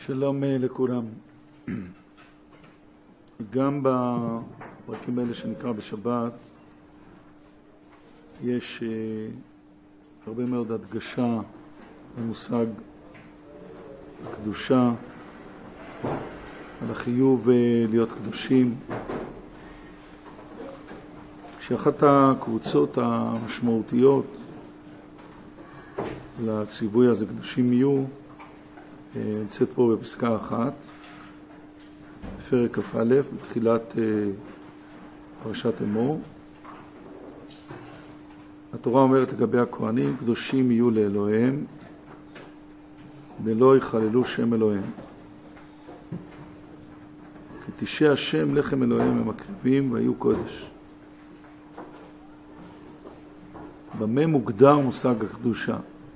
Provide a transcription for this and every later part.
שלום לכולם. גם בפרקים האלה שנקרא בשבת יש הרבה מאוד הדגשה במושג הקדושה, על החיוב להיות קדושים, שאחת הקבוצות המשמעותיות לציווי הזה קדושים יהיו נמצאת פה בפסקה 1 בפרק כ"א בתחילת פרשת אמור. התורה אומרת לגבי הכהנים, קדושים יהיו לאלוהיהם ולא יחללו שם אלוהיהם, כי תשי השם לחם אלוהיהם הם מקריבים והיו קודש. במה מוגדר מושג הקדושה?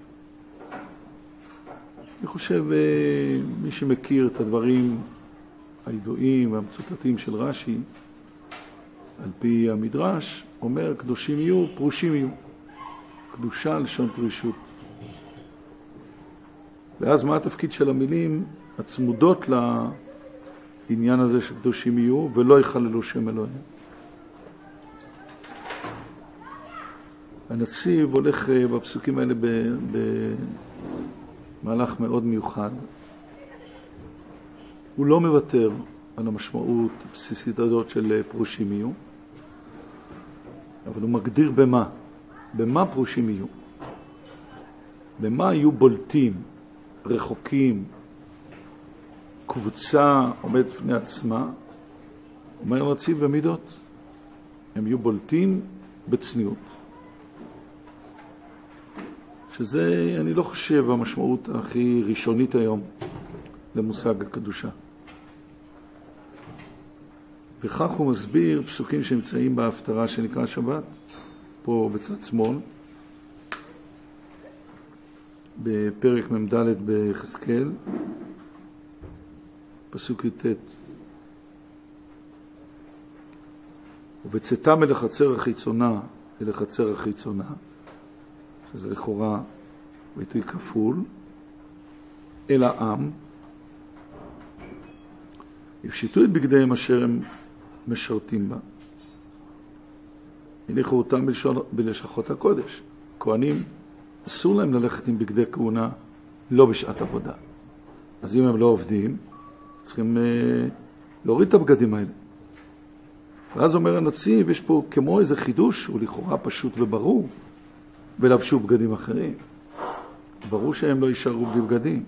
אני חושב, מי שמכיר את הדברים הידועים והמצוטטים של רש"י, על פי המדרש, אומר קדושים יהיו, פרושים יהיו. קדושה לשון פרישות. ואז מה התפקיד של המילים הצמודות לעניין הזה של קדושים יהיו ולא יחללו שם אלוהים? הנציב הולך בפסוקים האלה במהלך מאוד מיוחד. הוא לא מוותר על המשמעות הבסיסית הזאת של פרושים יהיו, אבל הוא מגדיר במה פרושים יהיו. במה יהיו בולטים, רחוקים, קבוצה עומדת בפני עצמה, אומר הנציב במידות. הם יהיו בולטים בצניעות. שזה, אני לא חושב, המשמעות הכי ראשונית היום למושג הקדושה. וכך הוא מסביר פסוקים שנמצאים בהפטרה שנקרא שבת, פה בצד שמאל, בפרק מ"ד ביחזקאל, פסוק י"ט. ובצאתם אל החצר החיצונה, אל החצר החיצונה, שזה לכאורה ביטוי כפול, אל העם, יפשיטו את בגדיהם אשר הם משרתים בה. הניחו אותם בלשכות הקודש. כהנים, אסור להם ללכת עם בגדי כהונה לא בשעת עבודה. אז אם הם לא עובדים, צריכים להוריד את הבגדים האלה. ואז אומר הנציב, יש פה כמו איזה חידוש, הוא לכאורה פשוט וברור, ולבשו בגדים אחרים. ברור שהם לא יישארו בלי בגדים.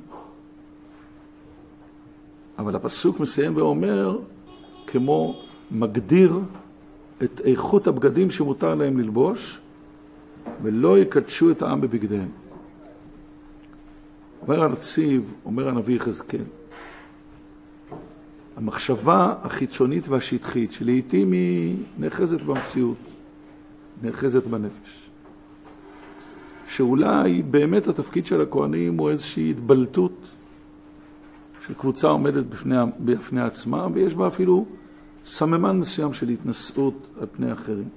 אבל הפסוק מסיים ואומר, כמו מגדיר את איכות הבגדים שמותר להם ללבוש, ולא יקדשו את העם בבגדיהם. אומר הנציב, אומר הנביא יחזקאל, המחשבה החיצונית והשטחית, שלעיתים היא נאחזת במציאות, נאחזת בנפש. שאולי באמת התפקיד של הכהנים הוא איזושהי התבלטות של קבוצה עומדת בפני עצמה, ויש בה אפילו סממן מסוים של התנשאות על פני אחרים.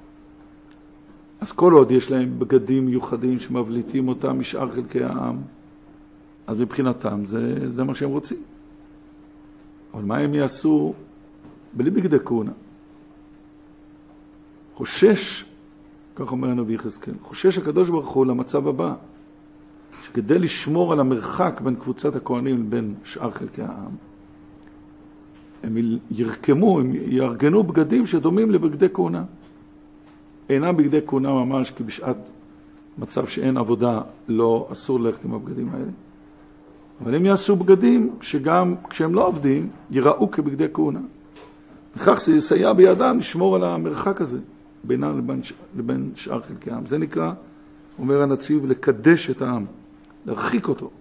אז כל עוד יש להם בגדים מיוחדים שמבליטים אותם משאר חלקי העם, אז מבחינתם זה מה שהם רוצים. אבל מה הם יעשו בלי בגדי כהונה? חושש, כך אומר הנביא יחזקאל, חושש הקדוש ברוך הוא למצב הבא, שכדי לשמור על המרחק בין קבוצת הכהנים לבין שאר חלקי העם, הם יארגנו בגדים שדומים לבגדי כהונה. אינם בגדי כהונה ממש, כי בשעת מצב שאין עבודה לא אסור ללכת עם הבגדים האלה. אבל הם יעשו בגדים שגם כשהם לא עובדים ייראו כבגדי כהונה. וכך זה יסייע בידם לשמור על המרחק הזה בינם לבין שאר חלקי העם. זה נקרא, אומר הנציב, לקדש את העם, להרחיק אותו,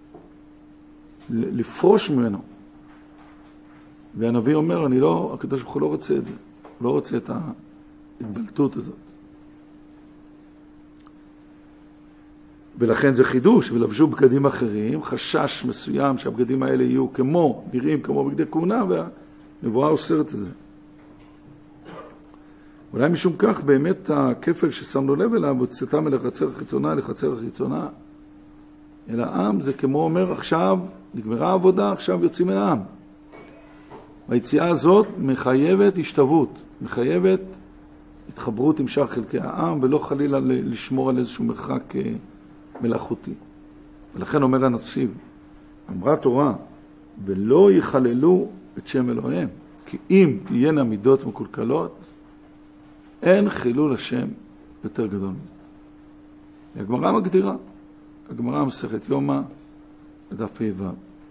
לפרוש ממנו. והנביא אומר, הקדוש ברוך הוא לא רוצה את זה, לא רוצה את ההתבלטות הזאת. ולכן זה חידוש, ולבשו בגדים אחרים, חשש מסוים שהבגדים האלה יהיו נראים כמו בגדי כהונה, והנבואה אוסרת את זה. אולי משום כך באמת הכפל ששמנו לב אליו, בצאתם אל החצר החיצונה, לחצר החיצונה, אלא עם זה כמו אומר עכשיו, נגמרה העבודה, עכשיו יוצאים מן העם. והיציאה הזאת מחייבת השתוות, מחייבת התחברות עם שאר חלקי העם, ולא חלילה לשמור על איזשהו מרחק מלאכותי. ולכן אומר הנציב, אמרה תורה, ולא יחללו את שם אלוהיהם, כי אם תהיינה מידות מקולקלות, אין חילול השם יותר גדול מזה. הגמרא מגדירה, הגמרא מסכת יומא, דף ה'.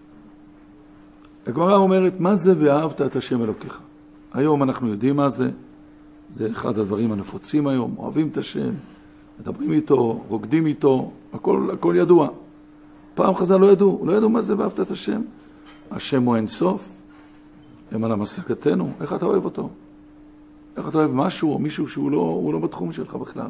הגמרא אומרת, מה זה ואהבת את השם אלוקיך? היום אנחנו יודעים מה זה, זה אחד הדברים הנפוצים היום, אוהבים את השם, מדברים איתו, רוקדים איתו, הכל ידוע. פעם חז"ל לא ידעו מה זה ואהבת את השם. השם הוא אין סוף, הם על המשגתנו, איך אתה אוהב אותו? איך אתה אוהב משהו או מישהו שהוא לא בתחום שלך בכלל?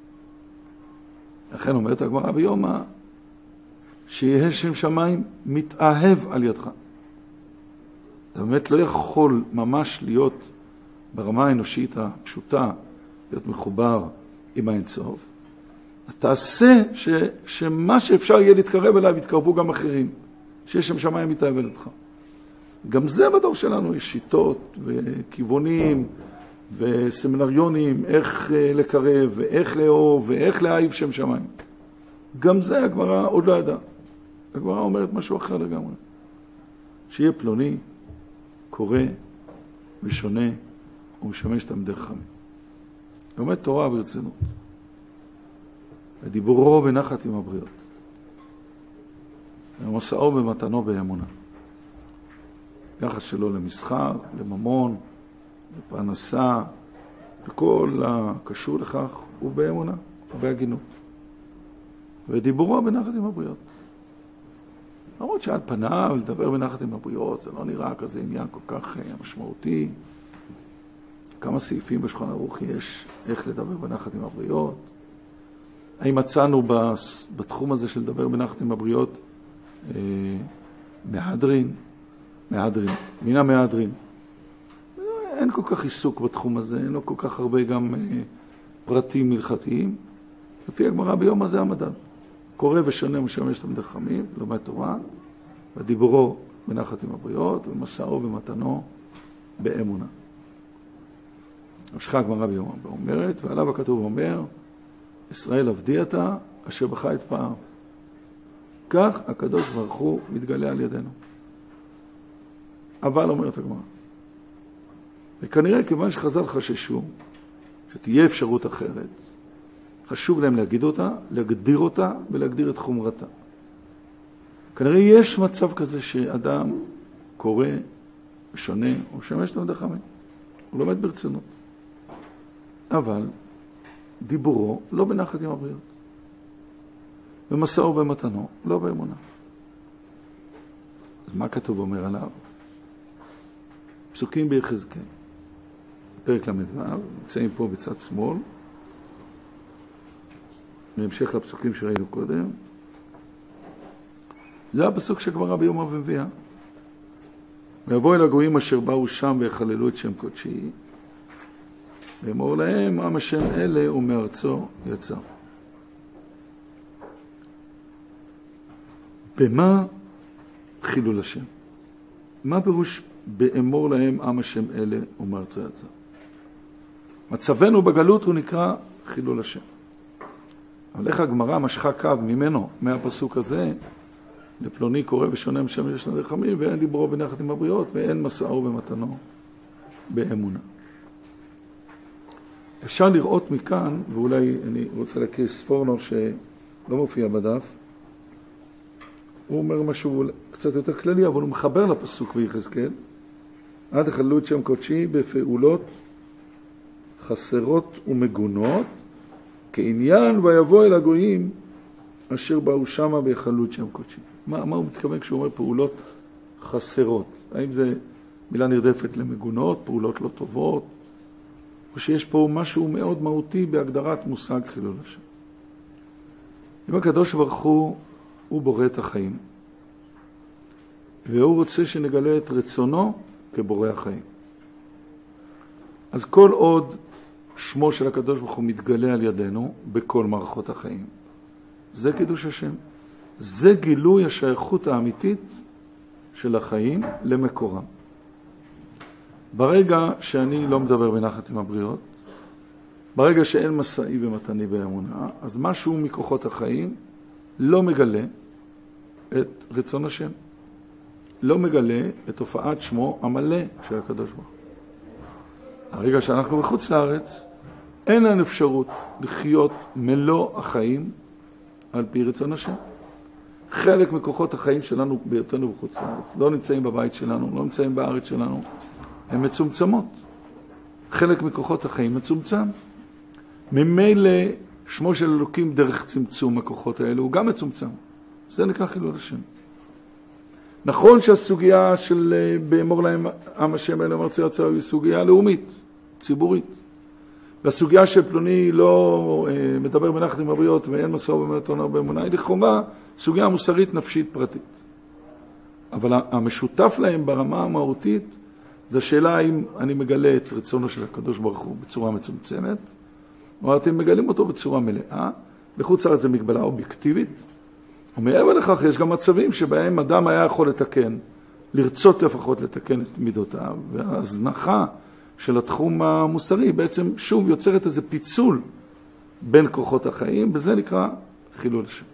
לכן אומרת הגמרא ביומא, שיהיה שם שמיים מתאהב על ידך. אתה באמת לא יכול ממש להיות ברמה האנושית הפשוטה, להיות מחובר עם האינסוף. אז תעשה שמה שאפשר יהיה להתקרב אליו, יתקרבו גם אחרים. שיש שם שמיים מתאהב על ידך. גם זה בדור שלנו יש שיטות וכיוונים וסמינריונים, איך לקרב ואיך לאהוב ואיך להאהיב שם שמיים. גם זה הגמרא עוד לא ידע. הגמרא אומרת משהו אחר לגמרי. שיהיה פלוני, קורא ושונה ומשמש תלמידי חכמים. לומד תורה ברצינות. ודיבורו בנחת עם הבריות. ומסעו במתנו באמונה. יחס שלו למסחר, לממון, לפרנסה, וכל הקשור לכך הוא באמונה, בהגינות. ודיבורו בנחת עם הבריות. למרות שעל פניו לדבר בנחת עם הבריות, זה לא נראה כזה עניין כל כך משמעותי. כמה סעיפים בשולחן ערוך יש איך לדבר בנחת עם הבריות. האם מצאנו בתחום הזה של לדבר בנחת עם הבריות מהדרין, מן המהדרין. אין כל כך עיסוק בתחום הזה, אין לו כל כך הרבה גם פרטים מלכתיים. לפי הגמרא ביום הזה המדד. קורא ושונה משמש תלמידי חכמים, לומד תורה, ודיבורו בנחת עם הבריות, ומסעו ומתנו באמונה. המשכה הגמרא ביום הבא אומרת, ועליו הכתוב אומר, ישראל עבדי אתה, אשר בך אתפאר. כך הקדוש ברוך הוא מתגלה על ידינו. אבל אומרת הגמרא, וכנראה כיוון שחז"ל חששו שתהיה אפשרות אחרת, חשוב להם להגדיר אותה ולהגדיר את חומרתה. כנראה יש מצב כזה שאדם קורא ושונה, הוא משמש תלמידי חכמים, הוא לומד ברצינות. אבל דיבורו לא בנחת עם הבריות. ומסעו ומתנו לא באמונה. אז מה כתוב אומר עליו? פסוקים ביחזקאל. פרק ל"ו, נמצאים פה בצד שמאל. בהמשך לפסוקים שראינו קודם. זה הפסוק שגמרא ביום המביאה. ויבוא אל הגויים אשר באו שם ויחללו את שם קודשי. ואמור להם, עם השם אלה ומארצו יצא. במה חילול השם? מה פירוש באמור להם עם השם אלה ומארצו יצא? מצבנו בגלות הוא נקרא חילול השם. אבל איך הגמרא משכה קו ממנו, מהפסוק הזה, לפלוני קורא ושונה משמש תלמידי חכמים, ואין דיבורו בנחת עם הבריות, ואין מסעו במתנו באמונה. אפשר לראות מכאן, ואולי אני רוצה להקריא ספורנו שלא מופיע בדף, הוא אומר משהו קצת יותר כללי, אבל הוא מחבר לפסוק ביחזקאל, עד החללו את שם קודשי בפעולות חסרות ומגונות, כעניין ויבוא אל הגויים אשר באו שמה ויחללו את שם קודשי. מה הוא מתכוון כשהוא אומר פעולות חסרות? האם זה מילה נרדפת למגונות, פעולות לא טובות, או שיש פה משהו מאוד מהותי בהגדרת מושג חילול השם? אם הקדוש ברוך הוא בורא את החיים, והוא רוצה שנגלה את רצונו כבורא החיים. אז כל עוד שמו של הקדוש ברוך הוא מתגלה על ידינו בכל מערכות החיים, זה קידוש השם. זה גילוי השייכות האמיתית של החיים למקורם. ברגע שאני לא מדבר בנחת עם הבריות, ברגע שאין מסעי ומתני באמונה, אז משהו מכוחות החיים לא מגלה את רצון השם. לא מגלה את הופעת שמו המלא של הקדוש ברוך הוא. הרגע שאנחנו בחוץ לארץ, אין לנו אפשרות לחיות מלוא החיים על פי רצון השם. חלק מכוחות החיים שלנו בהיותנו בחוץ לארץ לא נמצאים בבית שלנו, לא נמצאים בארץ שלנו, הן מצומצמות. חלק מכוחות החיים מצומצם. ממילא שמו של אלוקים דרך צמצום הכוחות האלו הוא גם מצומצם. זה נקרא חילול השם. נכון שהסוגיה של באמור להם עם השם אלה מרצי יוצא היא סוגיה לאומית, ציבורית. והסוגיה של פלוני לא מדבר בנחת עם הבריות ואין מסור באמת עונה באמונה, היא לכאורה סוגיה מוסרית נפשית פרטית. אבל המשותף להם ברמה המהותית זה השאלה האם אני מגלה את רצונו של הקדוש ברוך הוא בצורה מצומצמת, או אתם מגלים אותו בצורה מלאה. בחוץ לארץ זה מגבלה אובייקטיבית, ומעבר לכך יש גם מצבים שבהם אדם היה יכול לתקן, לרצות לפחות לתקן את מידותיו, וההזנחה של התחום המוסרי בעצם שוב יוצרת איזה פיצול בין כוחות החיים, וזה נקרא חילול השם.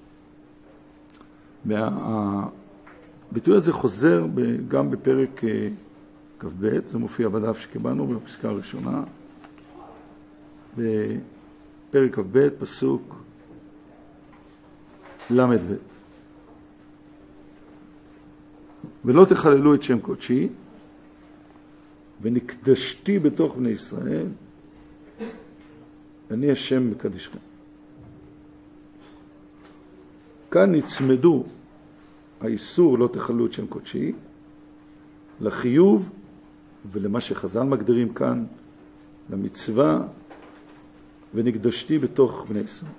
והביטוי הזה חוזר גם בפרק כ"ב, זה מופיע בדף שקיבלנו בפסקה הראשונה, בפרק כ"ב פסוק למד ב'. ולא תחללו את שם קודשי, ונקדשתי בתוך בני ישראל, אני השם מקדישכם. כאן נצמדו האיסור לא תחללו את שם קודשי, לחיוב ולמה שחז"ל מגדירים כאן, למצווה, ונקדשתי בתוך בני ישראל.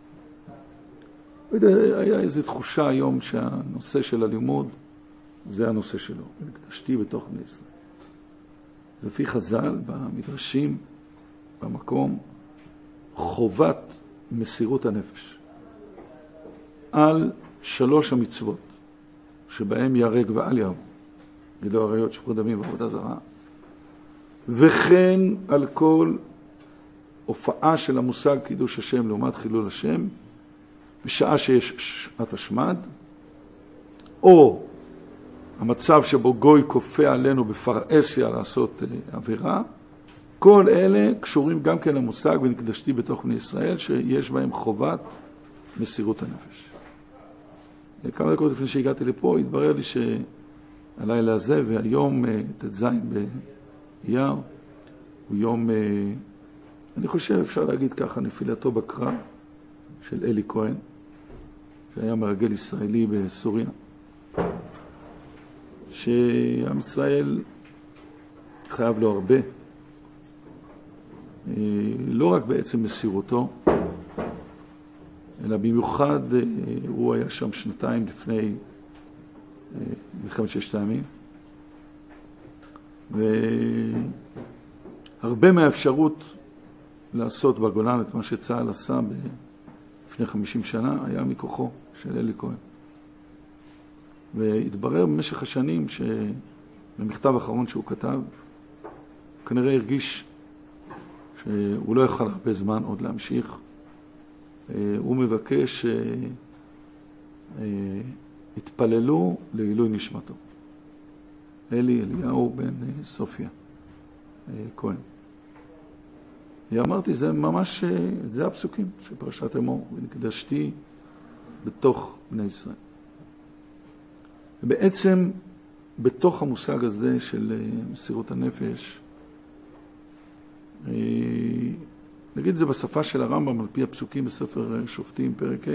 היה איזו תחושה היום שהנושא של הלימוד זה הנושא שלו, ונקדשתי בתוך בני ישראל. לפי חז"ל, במדרשים, במקום, חובת מסירות הנפש על 3 המצוות, שבהם יהרג ואל יהרוג, גילוי עריות, שפיכות דמים ועבודה זרה, וכן על כל הופעה של המושג קידוש השם לעומת חילול השם, בשעה שיש שעת השמד, או המצב שבו גוי כופה עלינו בפרהסיה לעשות עבירה, כל אלה קשורים גם כן למושג ונקדשתי בתוך בני ישראל, שיש בהם חובת מסירות הנפש. כמה דקות לפני שהגעתי לפה, התברר לי שהלילה הזה והיום תז' באייר, הוא יום, אני חושב אפשר להגיד ככה, נפילתו בקרב של אלי כהן, שהיה מרגל ישראלי בסוריה. שעם ישראל חייב לו הרבה, לא רק בעצם מסירותו, אלא במיוחד הוא היה שם 2 לפני מלחמת 6 הימים, והרבה מהאפשרות לעשות בגולן את מה שצה"ל עשה לפני 50 שנה היה מכוחו של אלי כהן. והתברר במשך השנים שבמכתב האחרון שהוא כתב, כנראה הרגיש שהוא לא יוכל הרבה זמן עוד להמשיך. הוא מבקש התפללו לעילוי נשמתו. אליהו בן סופיה כהן. אמרתי, זה ממש, זה הפסוקים של פרשת אמור, ונקדשתי בתוך בני ישראל. ובעצם בתוך המושג הזה של מסירות הנפש, נגיד זה בשפה של הרמב"ם על פי הפסוקים בספר שופטים פרק ה',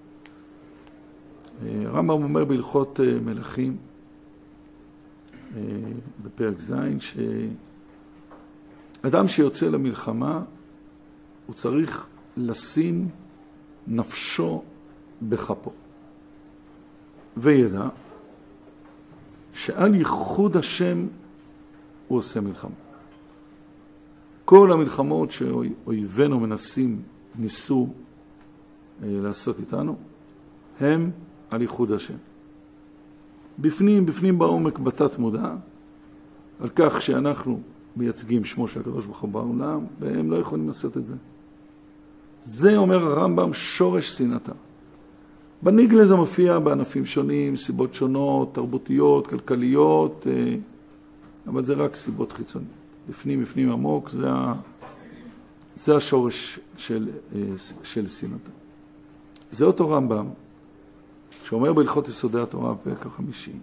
הרמב"ם אומר בהלכות מלכים בפרק ז' שאדם שיוצא למלחמה הוא צריך לשים נפשו בכפו וידע שעל ייחוד השם הוא עושה מלחמה. כל המלחמות שאויבינו ניסו לעשות איתנו, הם על ייחוד השם. בפנים בעומק בתת מודע, על כך שאנחנו מייצגים שמו של הקדוש ברוך הוא בעולם, והם לא יכולים לעשות את זה. זה אומר הרמב"ם שורש שנאתם. בניגלה זה מופיע בענפים שונים, סיבות שונות, תרבותיות, כלכליות, אבל זה רק סיבות חיצוניות. בפנים עמוק, זה השורש של שנאתם. זה אותו רמב"ם, שאומר בהלכות יסודי התורה בפרק החמישי,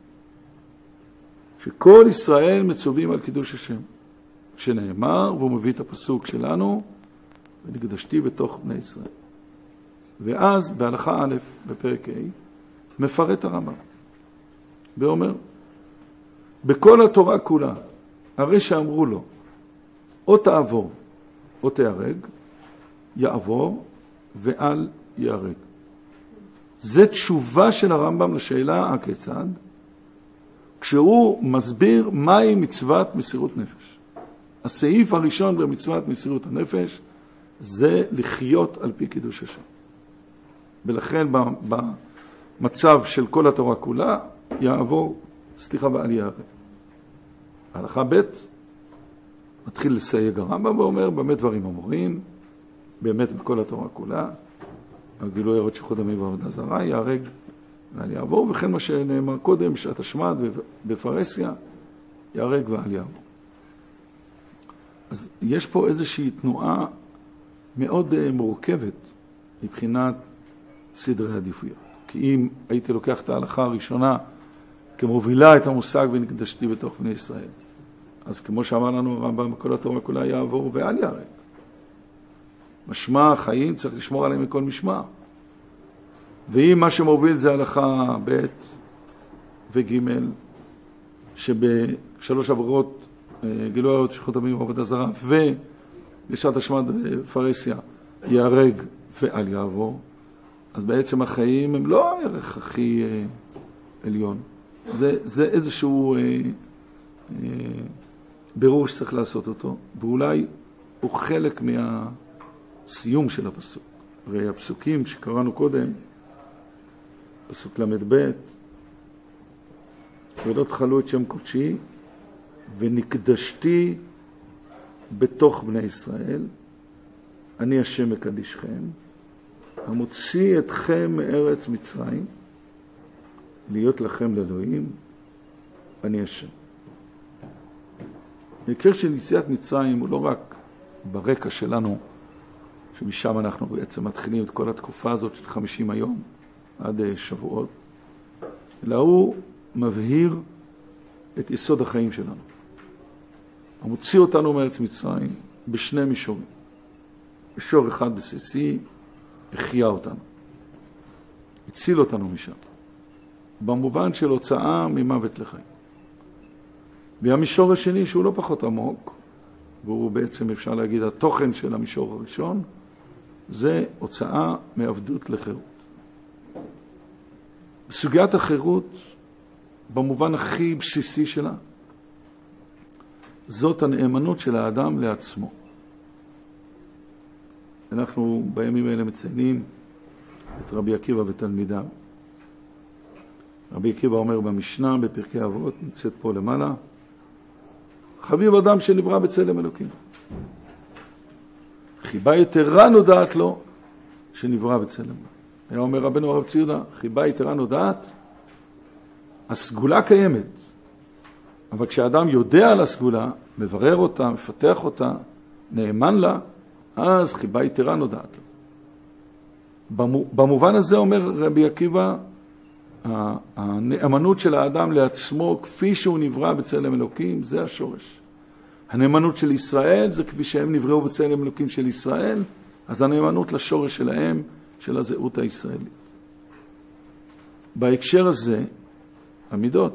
שכל ישראל מצווים על קידוש השם, שנאמר, והוא מביא את הפסוק שלנו, ונקדשתי בתוך בני ישראל. ואז בהלכה א' בפרק ה' מפרט הרמב"ם, ואומר, בכל התורה כולה, הרי שאמרו לו, או תעבור, או תיהרג, יעבור, ואל יהרג. זה תשובה של הרמב"ם לשאלה הכיצד, כשהוא מסביר מהי מצוות מסירות נפש. הסעיף הראשון במצוות מסירות הנפש, זה לחיות על פי קידוש השם. ולכן במצב של כל התורה כולה, יעבור, ואל יהרג. הלכה ב' מתחיל לסייג הרמב"ם ואומר, באמת דברים אמורים, באמת בכל התורה כולה, על גילוי עריות שפיכות דמים ועבודה זרה, יהרג ואל יעבור, וכן מה שנאמר קודם, בשעת השמד ובפרהסיה, יהרג ואל יעבור. אז יש פה איזושהי תנועה מאוד מורכבת מבחינת סדרי עדיפויות. כי אם הייתי לוקח את ההלכה הראשונה כמובילה את המושג ונקדשתי בתוך בני ישראל, אז כמו שאמר לנו הרמב"ם, בכל התורה כולה יעבור ואל יהרג. משמע החיים צריך לשמור עליהם מכל משמע. ואם מה שמוביל זה הלכה ב' וג' שבשלוש עבירות גילוי עריות שפיכות דמים ועבודה זרה ובשעת השמד בפרהסיה יהרג ואל יעבור, אז בעצם החיים הם לא הערך הכי עליון. זה איזשהו בירור שצריך לעשות אותו, ואולי הוא חלק מהסיום של הפסוק. הרי הפסוקים שקראנו קודם, פסוק למד ב', ולא תחלו את שם קודשי, ונקדשתי בתוך בני ישראל, אני השם מקדישכם, המוציא אתכם מארץ מצרים, להיות לכם לאלוהים, אני השם. ההקשר של יציאת מצרים הוא לא רק ברקע שלנו, שמשם אנחנו בעצם מתחילים את כל התקופה הזאת של 50 היום, עד שבועות, אלא הוא מבהיר את יסוד החיים שלנו. המוציא אותנו מארץ מצרים בשני מישורים. מישור אחד בסיסי, החיה אותנו. הציל אותנו משם. במובן של הוצאה ממוות לחיים. והמישור השני שהוא לא פחות עמוק, והוא בעצם אפשר להגיד התוכן של המישור הראשון, זה הוצאה מעבדות לחירות. בסוגיית החירות, במובן הכי בסיסי שלה, זאת הנאמנות של האדם לעצמו. אנחנו בימים האלה מציינים את רבי עקיבא ותלמידיו. רבי עקיבא אומר במשנה, בפרקי אבות, נמצאת פה למעלה, חביב אדם שנברא בצלם אלוקים. חיבה יתרה נודעת לו שנברא בצלם. היה אומר רבנו הרב ציודה, חיבה יתרה נודעת, הסגולה קיימת. אבל כשאדם יודע על הסגולה, מברר אותה, מפתח אותה, נאמן לה, אז חיבה יתרה נודעת לו. במובן הזה אומר רבי עקיבא, הנאמנות של האדם לעצמו, כפי שהוא נברא בצלם אלוקים, זה השורש. הנאמנות של ישראל, זה כפי שהם נבראו בצלם אלוקים של ישראל, אז הנאמנות לשורש שלהם, של הזהות הישראלית. בהקשר הזה, המידות,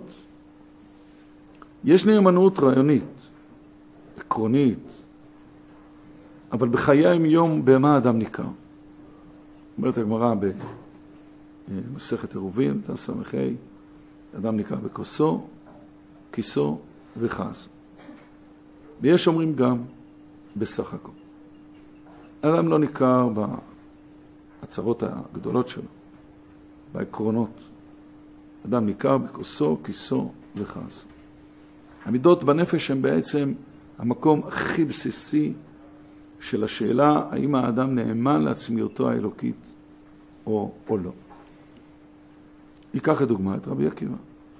יש נאמנות רעיונית, עקרונית, אבל בחיי היום במה האדם ניכר. אומרת הגמרא במסכת עירובין, תסמכי, אדם ניכר בכוסו, כיסו וכעסו. ויש אומרים גם בסך הכל. אדם לא ניכר בהצהרות הגדולות שלו, בעקרונות. אדם ניכר בכוסו, כיסו וכעסו. המידות בנפש הן בעצם המקום הכי בסיסי של השאלה האם האדם נאמן לעצמיותו האלוקית או לא. ניקח לדוגמה את רבי עקיבא.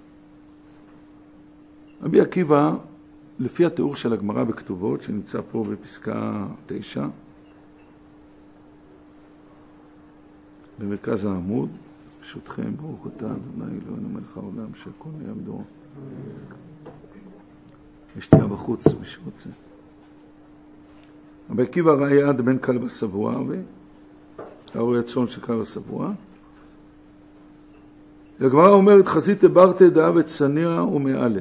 רבי עקיבא, לפי התיאור של הגמרא בכתובות, שנמצא פה בפסקה 9, במרכז העמוד, ברשותכם, ברוך אתה, אדוני אלוהינו מלך העולם, שהכל נהיה בדורו. ושתייה בחוץ, מי שרוצה. רבי עקיבא ראה יד בין כלבא שבוע והאור יצון של כלבא שבוע. הגמרא אומרת, חזית ברתא דאב צניע ומעלה.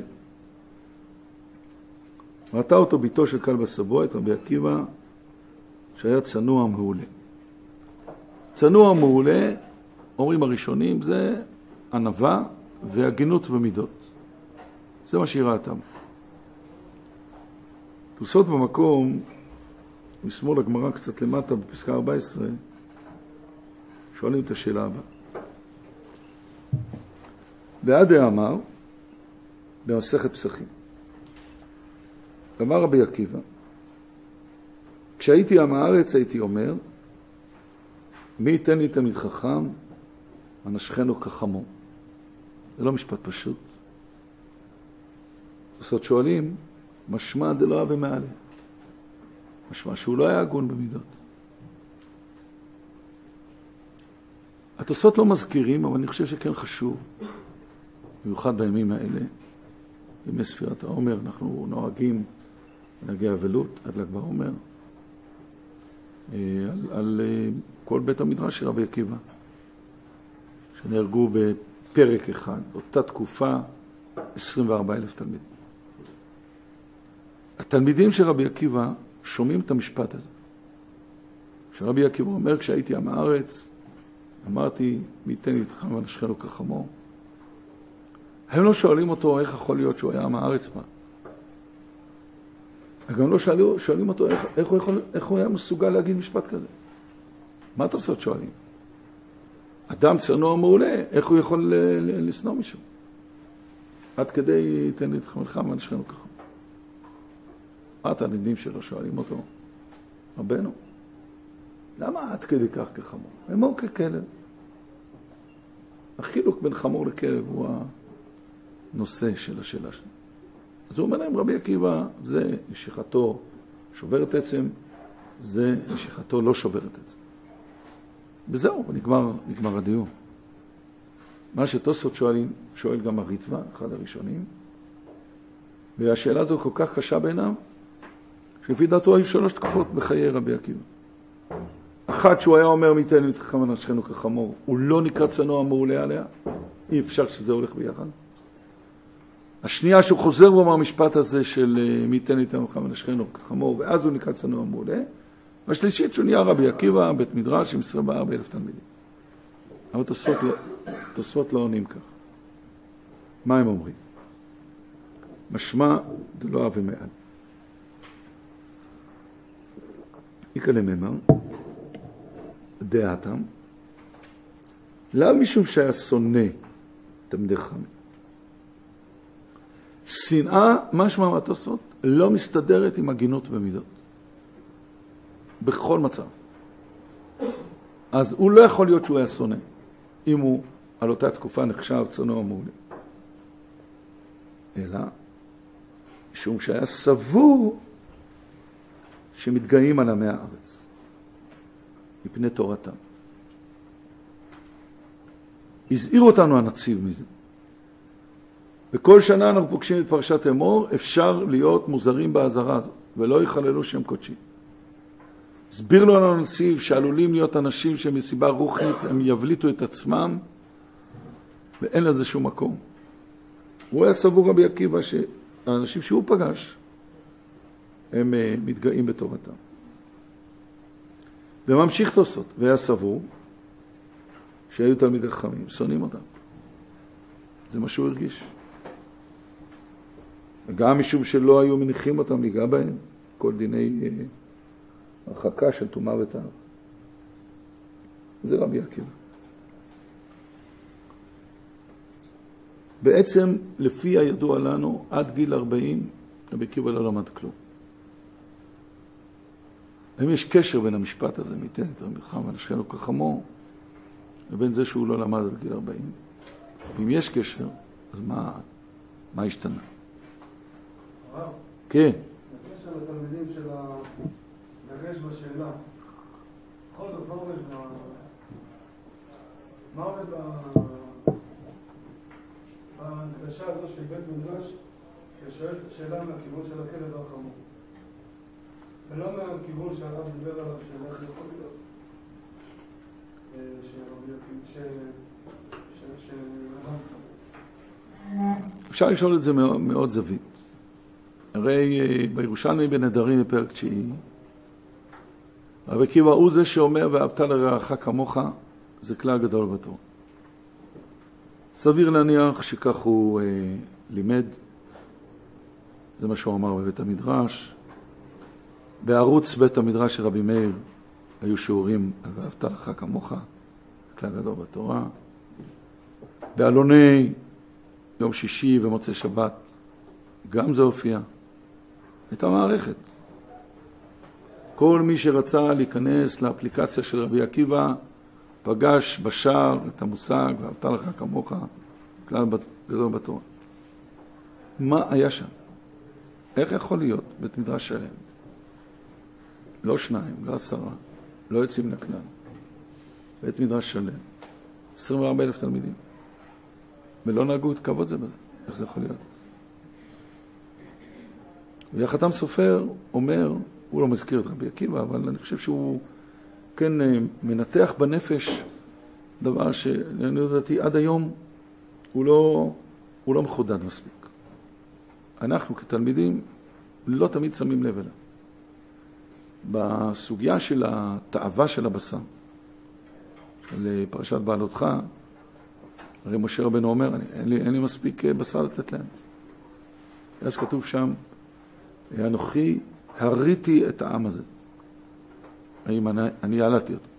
ראתה אותו ביתו של כלבא שבוע, את רבי עקיבא, שהיה צנוע מעולה. צנוע מעולה, אומרים הראשונים, זה ענווה והגינות במידות. זה מה שהיא ראתה. תוספות במקום, משמאל הגמרא קצת למטה, בפסקה 14, שואלים את השאלה הבאה. ועדה אמר, במסכת פסחים, אמר רבי עקיבא, כשהייתי עם הארץ הייתי אומר, מי ייתן לי תלמיד חכם, אנשכנו כחמו. זה לא משפט פשוט. תוספות שואלים, משמע דלא אהבה מעלה. משמע שהוא לא היה הגון במידות. התוספות לא מזכירים, אבל אני חושב שכן חשוב. במיוחד בימים האלה, בימי ספירת העומר, אנחנו נוהגים מנהגי אבלות עד ל"ג בעומר, על כל בית המדרש של רבי עקיבא, שנהרגו בפרק אחד, באותה תקופה, 24,000 תלמידים. התלמידים של רבי עקיבא שומעים את המשפט הזה. שרבי עקיבא אומר, כשהייתי עם הארץ, אמרתי, מי ייתן לי איתך ואנשכנו כחמו. הם לא שואלים אותו איך יכול להיות שהוא היה עם הארץ מה. גם לא שואלים אותו איך הוא היה מסוגל להגיד משפט כזה. מה אתה עושה שואלים? אדם צנוע מעולה, איך הוא יכול לשנוא מישהו? עד כדי ייתן לי איתך ואנשכנו כחמו. התלמידים שלו שואלים אותו, רבנו, למה עד כדי כך כחמור? אמור ככלב. החילוק בין חמור לכלב הוא הנושא של השאלה שלו. אז הוא אומר להם, רבי עקיבא, זה נשיכתו שוברת עצם, זה נשיכתו לא שוברת עצם. וזהו, נגמר הדיון. מה שתוספות שואל גם הריטב"א, אחד הראשונים, והשאלה הזו כל כך קשה בעיניו, שלפי דעתו היו 3 תקופות בחיי רבי עקיבא. אחת שהוא היה אומר, מי ייתן לי איתך ואנשכנו כחמור, הוא לא נקרא צנוע מעולה עליה, אי אפשר שזה הולך ביחד. השנייה שהוא חוזר בו מהמשפט הזה של מי ייתן לי איתך ואנשכנו כחמור, ואז הוא נקרא צנוע מעולה. והשלישית שהוא נהיה רבי עקיבא, בית מדרש עם 24,000 תלמידים. אבל תוספות לא עונים כך. מה הם אומרים? משמע דלא אהבה מעלה. יקלה ממר, דעתם, לא משום שהיה שונא תלמידי חכמים. שנאה, משמע מהתוספות, לא מסתדרת עם הגינות במידות. בכל מצב. אז הוא לא יכול להיות שהוא היה שונא, אם הוא על אותה תקופה נחשב צנוע מעולה. אלא, משום שהיה סבור שמתגאים על עמי הארץ, מפני תורתם. הזהיר אותנו הנציב מזה. וכל שנה אנחנו פוגשים את פרשת אמור, אפשר להיות מוזרים באזהרה הזאת, ולא יחללו שם קודשי. הסביר לו הנציב שעלולים להיות אנשים שמסיבה רוחנית הם יבליטו את עצמם, ואין לזה שום מקום. הוא היה סבור רבי עקיבא שהאנשים שהוא פגש, הם מתגאים בתורתם. וממשיך תוספות, והיה סבור שהיו תלמידי חכמים, שונאים אותם. זה מה שהוא הרגיש. וגם משום שלא היו מניחים אותם ליגע בהם, כל דיני הרחקה של טומאה וטהרה. זה רבי עקיבא. בעצם, לפי הידוע לנו, עד גיל 40, רבי עקיבא לא למד כלום. האם יש קשר בין המשפט הזה, מיתן את המלחמה ונשכנו כחמו, לבין זה שהוא לא למד עד גיל 40? אם יש קשר, אז מה השתנה? כן. בקשר לתלמידים של הדגש בשאלה, בכל זאת, מה עומד בהדגשה הזו של בית מדרש, ששואלת שאלה מהכיוון של הכלב החמור? ולא מהכיוון שהרב דיבר עליו, של איך יכול להיות אפשר לשאול את זה מאוד זווית. הרי בירושלמי בנדרים בפרק 9, רבי עקיבא הוא זה שאומר ואהבת לרעך כמוך, זה כלל גדול בתורה. סביר להניח שכך הוא לימד, זה מה שהוא אמר בבית המדרש. בערוץ בית המדרש של רבי מאיר היו שיעורים על ואהבת לך כמוך, כלל גדול בתורה. באלוני יום שישי ומוצאי שבת גם זה הופיע. הייתה מערכת. כל מי שרצה להיכנס לאפליקציה של רבי עקיבא פגש בשער את המושג ואהבת לך כמוך, כלל גדול בתורה. מה היה שם? איך יכול להיות בית מדרש שלם? לא 2, לא 10, לא יוצאים מן הכלל. בית מדרש שלם. 24,000 תלמידים. ולא נהגו את כבוד זה בזה. איך זה יכול להיות? והחתם סופר אומר, הוא לא מזכיר את רבי עקיבא, אבל אני חושב שהוא כן מנתח בנפש דבר שאני יודעתי עד היום הוא לא מחודד מספיק. אנחנו כתלמידים לא תמיד שמים לב אליו. בסוגיה של התאווה של הבשר, של פרשת בעלותך, הרי משה רבנו אומר, אין לי מספיק בשר לתת להם. אז כתוב שם, אנוכי הריתי את העם הזה. האם אני ילדתי אותו.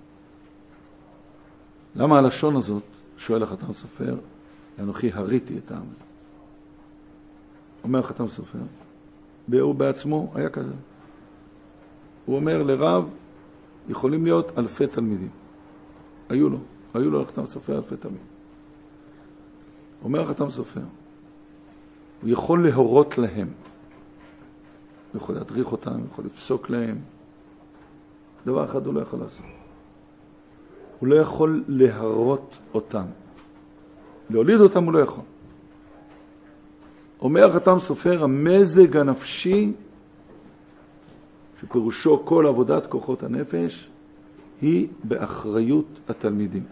למה הלשון הזאת, שואל החתם סופר, אנוכי הריתי את העם הזה. אומר החתם סופר, הוא בעצמו היה כזה. הוא אומר לרב, יכולים להיות אלפי תלמידים. היו לו החתם סופר אלפי תלמידים. אומר החתם סופר, הוא יכול להורות להם. הוא יכול להדריך אותם, הוא יכול לפסוק להם. דבר אחד הוא לא יכול לעשות. הוא לא יכול להרות אותם. להוליד אותם הוא לא יכול. אומר החתם סופר, המזג הנפשי, שפירושו כל עבודת כוחות הנפש, היא באחריות התלמידים.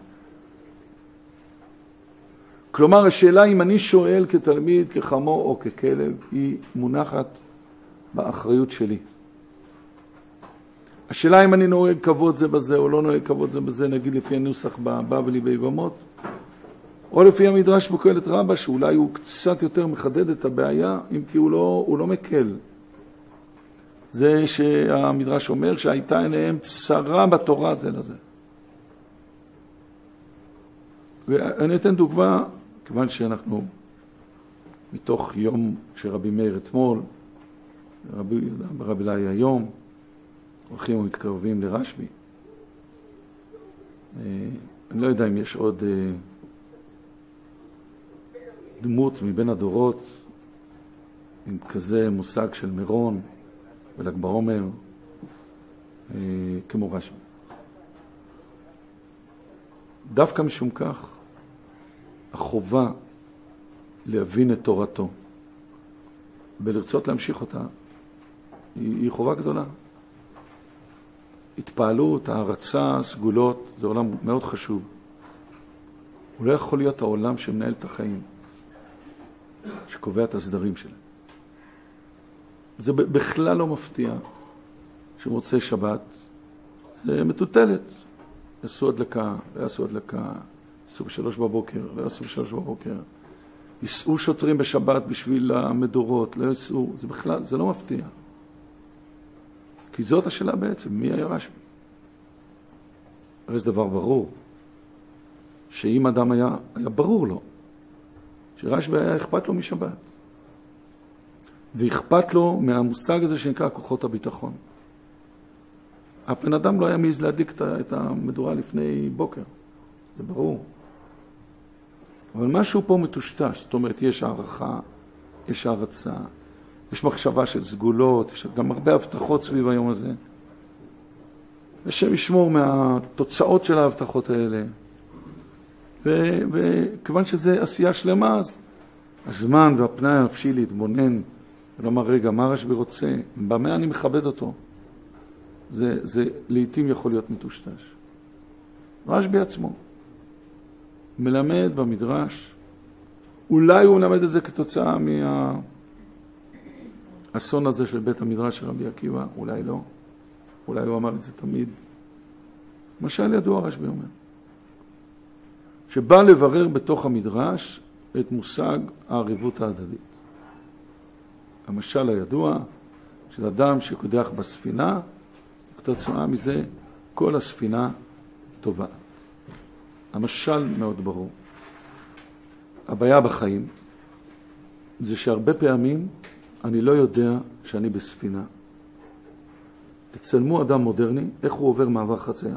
כלומר, השאלה אם אני שואל כתלמיד, כחמו או ככלב, היא מונחת באחריות שלי. השאלה אם אני נוהג כבוד זה בזה או לא נוהג כבוד זה בזה, נגיד לפי הנוסח בבבלי ביבמות, או לפי המדרש בקהלת רבה, שאולי הוא קצת יותר מחדד את הבעיה, אם כי הוא לא מקל. זה שהמדרש אומר שהייתה עיניהם צרה בתורה זה לזה. ואני אתן דוגמה, כיוון שאנחנו מתוך יום שרבי מאיר אתמול, רבי אליי היום, הולכים ומתקרבים לרשב"י. אני לא יודע אם יש עוד דמות מבין הדורות עם כזה מושג של מירון ול"ג בעומר כמו רשב"י. דווקא משום כך החובה להבין את תורתו ולרצות להמשיך אותה היא חובה גדולה. התפעלות, הערצה, סגולות, זה עולם מאוד חשוב. הוא לא יכול להיות העולם שמנהל את החיים, שקובע את הסדרים שלהם. זה בכלל לא מפתיע שמוצאי שבת זה מטוטלת. יעשו הדלקה, לא יעשו הדלקה, יעשו ב3 בבוקר, לא יעשו ב3 בבוקר. ייסעו שוטרים בשבת בשביל המדורות, לא ייסעו. זה בכלל, זה לא מפתיע. כי זאת השאלה בעצם, מי היה רשב"י? הרי זה דבר ברור, שאם אדם היה ברור לו, שרשב"י היה אכפת לו משבת. ואכפת לו מהמושג הזה שנקרא כוחות הביטחון. אף בן אדם לא היה מעז להדליק את המדורה לפני בוקר, זה ברור. אבל משהו פה מטושטש, זאת אומרת, יש הערכה, יש הערצה, יש מחשבה של סגולות, יש גם הרבה הבטחות סביב היום הזה. ושם ישמור מהתוצאות של ההבטחות האלה. וכיוון שזה עשייה שלמה, אז הזמן והפנאי הנפשי להתבונן, ולומר, רגע, מה רשב"י רוצה? במה אני מכבד אותו? זה לעתים יכול להיות מטושטש. רשב"י עצמו מלמד במדרש, אולי הוא מלמד את זה כתוצאה מהאסון הזה של בית המדרש של רבי עקיבא, אולי לא, אולי הוא אמר את זה תמיד. משל ידוע רשב"י אומר, שבא לברר בתוך המדרש את מושג הערבות ההדדית. המשל הידוע של אדם שקודח בספינה, כתוצאה מזה כל הספינה טובה. המשל מאוד ברור. הבעיה בחיים זה שהרבה פעמים אני לא יודע שאני בספינה. תצלמו אדם מודרני, איך הוא עובר מעבר חצייה.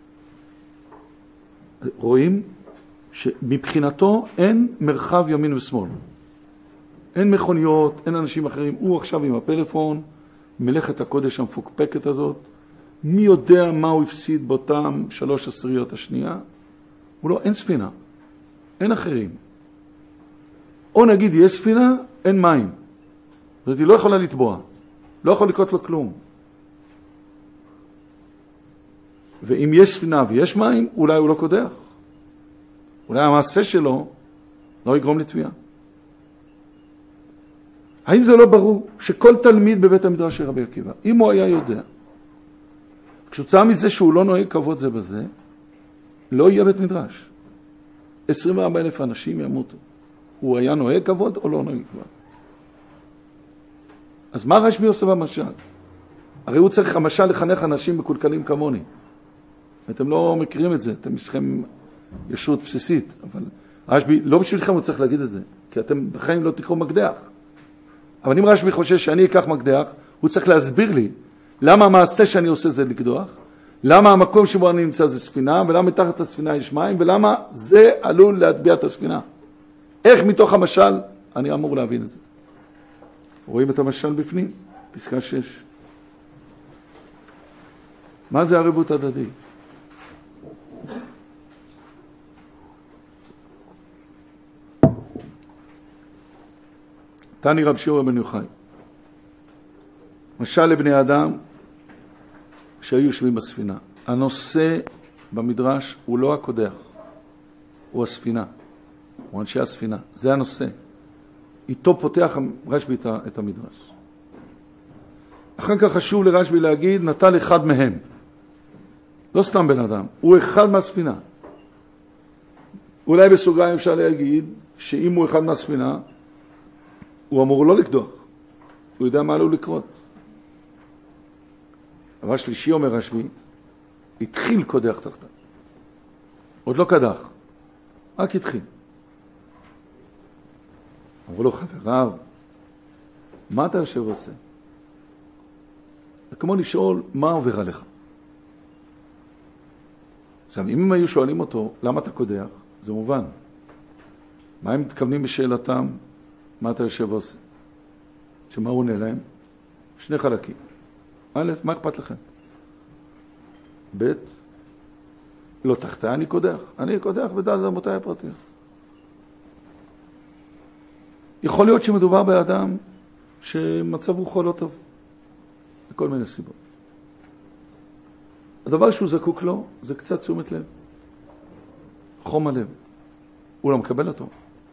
רואים שמבחינתו אין מרחב ימין ושמאל. אין מכוניות, אין אנשים אחרים. הוא עכשיו עם הפלאפון, מלאכת הקודש המפוקפקת הזאת. מי יודע מה הוא הפסיד באותם 3/10 השנייה? הוא לא, אין ספינה. אין אחרים. או נגיד, יש ספינה, אין מים. זאת אומרת, היא לא יכולה לטבוע. לא יכול לקרות לו כלום. ואם יש ספינה ויש מים, אולי הוא לא קודח. אולי המעשה שלו לא יגרום לטביעה. האם זה לא ברור שכל תלמיד בבית המדרש של רבי עקיבא, אם הוא היה יודע, כשתוצאה מזה שהוא לא נוהג כבוד זה בזה, לא יהיה בית מדרש. 24,000 אנשים ימותו. הוא היה נוהג כבוד או לא נוהג כבוד? אז מה רשב"י עושה במשל? הרי הוא צריך המשל לחנך אנשים מקולקלים כמוני. אתם לא מכירים את זה, אתם יש לכם ישות בסיסית, אבל רשב"י, לא בשבילכם הוא צריך להגיד את זה, כי אתם בחיים לא תקחו מקדח. אבל אם רשב"י חושש שאני אקח מקדח, הוא צריך להסביר לי למה המעשה שאני עושה זה לקדוח, למה המקום שבו אני נמצא זה ספינה, ולמה מתחת הספינה יש מים, ולמה זה עלול להטביע את הספינה. איך מתוך המשל אני אמור להבין את זה? רואים את המשל בפנים, פסקה 6. מה זה ערבות הדדית? תני רב שיעור בן יוחאי. משל לבני אדם שהיו יושבים בספינה. הנושא במדרש הוא לא הקודח, הוא הספינה, הוא אנשי הספינה. זה הנושא. איתו פותח רשב"י את המדרש. אחר כך חשוב לרשב"י להגיד, נטל אחד מהם. לא סתם בן אדם, הוא אחד מהספינה. אולי בסוגריים אפשר להגיד שאם הוא אחד מהספינה, הוא אמור לא לקדוח. הוא יודע מה עלול לקרות. אבל שלישי אומר רשב"י, התחיל קודח תחתיו. עוד לא קדח, רק התחיל. אמרו לו חבריו, מה אתה יושב ועושה? זה כמו לשאול, מה עובר עליך? עכשיו, אם הם היו שואלים אותו, למה אתה קודח? זה מובן. מה הם מתכוונים בשאלתם? מה אתה יושב ועושה? שמה הוא עונה להם? שני חלקים. א', מה אכפת לכם? ב', לא תחתי, אני קודח. אני קודח בדעת אמותיי הפרטיות. יכול להיות שמדובר באדם שמצב רוחו לא טוב. בכל מיני סיבות. הדבר שהוא זקוק לו זה קצת תשומת לב. חום הלב. הוא לא מקבל אותו.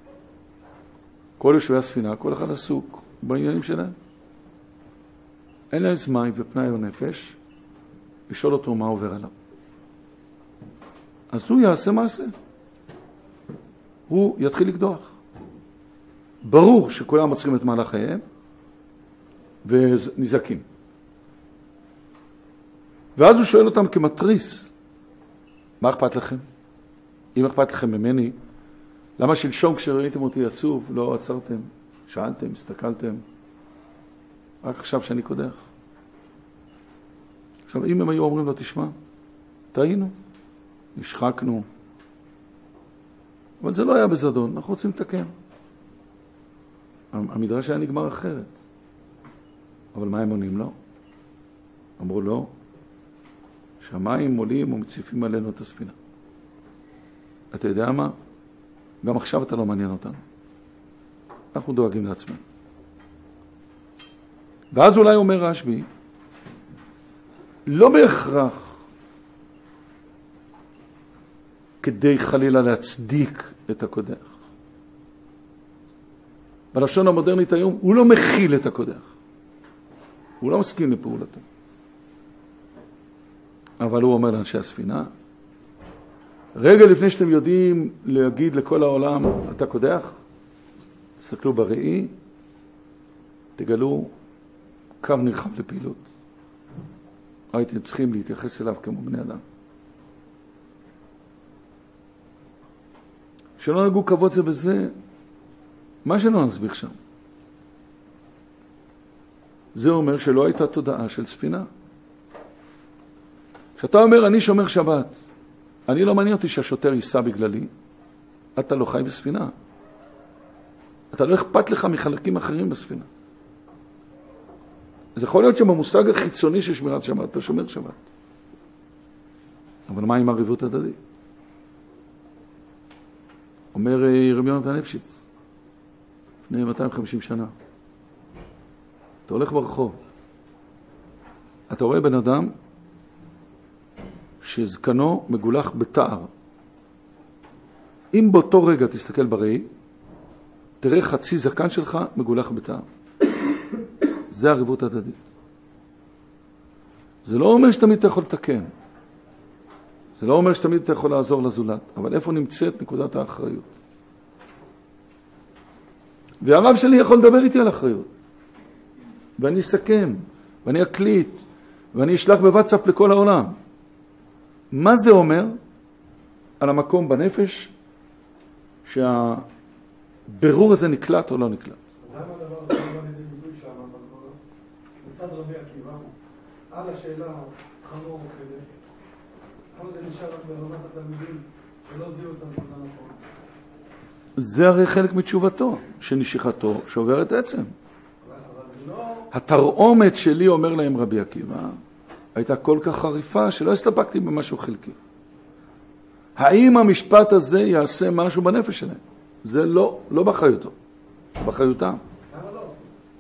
כל יושבי הספינה, כל אחד עסוק בעניינים שלהם. אין להם זמן ופנאי ונפש לשאול אותו מה עובר עליו. אז הוא יעשה מעשה. הוא יתחיל לקדוח. ברור שכולם מצריכים את מהלך חייהם ונזקים. ואז הוא שואל אותם כמטריס, מה אכפת לכם? אם אכפת לכם ממני, למה שלשום כשראיתם אותי עצוב, לא עצרתם, שאלתם, הסתכלתם, רק עכשיו שאני קודח. עכשיו, אם הם היו אומרים לו, תשמע, טעינו, נשחקנו, אבל זה לא היה בזדון, אנחנו רוצים לתקן. המדרש היה נגמר אחרת. אבל מה הם עונים לו? אמרו לו, שהמים עולים ומציפים עלינו את הספינה. אתה יודע מה? גם עכשיו אתה לא מעניין אותנו. אנחנו דואגים לעצמנו. ואז אולי אומר רשב"י, לא בהכרח כדי חלילה להצדיק את הקודח. בלשון המודרנית היום, הוא לא מכיל את הקודח. הוא לא מסכים לפעולתו. אבל הוא אומר לאנשי הספינה, רגע לפני שאתם יודעים להגיד לכל העולם, אתה קודח, תסתכלו בראי, תגלו קו נרחב לפעילות. הייתם צריכים להתייחס אליו כמו בני אדם. שלא נגעו כבוד זה בזה, מה שלא נסביך שם. זה אומר שלא הייתה תודעה של ספינה. כשאתה אומר, אני שומר שבת, אני לא מעניין אותי שהשוטר ייסע בגללי, אתה לא חי בספינה. אתה לא אכפת לך מחלקים אחרים בספינה. אז יכול להיות שבמושג החיצוני של שמירת שבת, אתה שומר שבת. אבל מה עם ערבות הדדית? אומר רבי יונתן אפשיץ, לפני 250 שנה. אתה הולך ברחוב, אתה רואה בן אדם שזקנו מגולח בתער. אם באותו רגע תסתכל בראי, תראה חצי זקן שלך מגולח בתער. זה ערבות הדדית. זה לא אומר שתמיד אתה יכול לתקן. זה לא אומר שתמיד אתה יכול לעזור לזולת. אבל איפה נמצאת נקודת האחריות? והרב שלי יכול לדבר איתי על אחריות. ואני אסכם, ואני אקליט, ואני אשלח בוואטסאפ לכל העולם. מה זה אומר על המקום בנפש שהבירור הזה נקלט או לא נקלט? למה הדבר הזה לא לידי ביטוי שם, מצד רבי עקיבא, על השאלה חמור כדי, למה זה נשאר רק ברמת התלמידים שלא זיהו אותם בזמן נכון? זה הרי חלק מתשובתו, שנשיכתו שוברת עצם. התרעומת שלי, אומר להם רבי עקיבא, הייתה כל כך חריפה שלא הסתפקתי במשהו חלקי. האם המשפט הזה יעשה משהו בנפש שלהם? זה לא באחריותו, באחריותם. למה לא?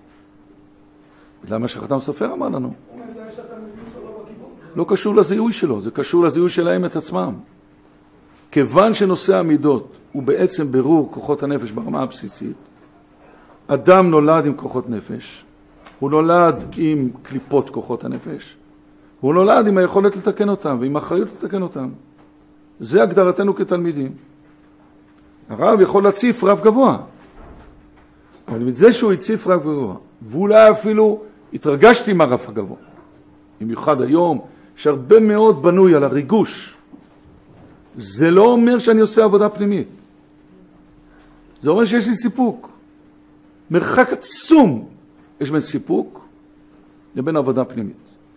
למה שחתם סופר אמר לנו? הוא מזהה שהתלמידים שלו לא בכיוון. לא קשור לזיהוי שלו, זה קשור לזיהוי שלהם את עצמם. כיוון שנושא המידות הוא בעצם ברור כוחות הנפש ברמה הבסיסית, אדם נולד עם כוחות נפש, הוא נולד עם קליפות כוחות הנפש, הוא נולד עם היכולת לתקן אותם ועם האחריות לתקן אותם. זה הגדרתנו כתלמידים. הרב יכול להציף רב גבוה, אבל מזה שהוא הציף רב גבוה, ואולי אפילו התרגשתי מהרב הגבוה, במיוחד היום שהרבה מאוד בנוי על הריגוש, זה לא אומר שאני עושה עבודה פנימית. זה אומר שיש לי סיפוק. מרחק עצום יש בין סיפוק לבין עבודה פנימית.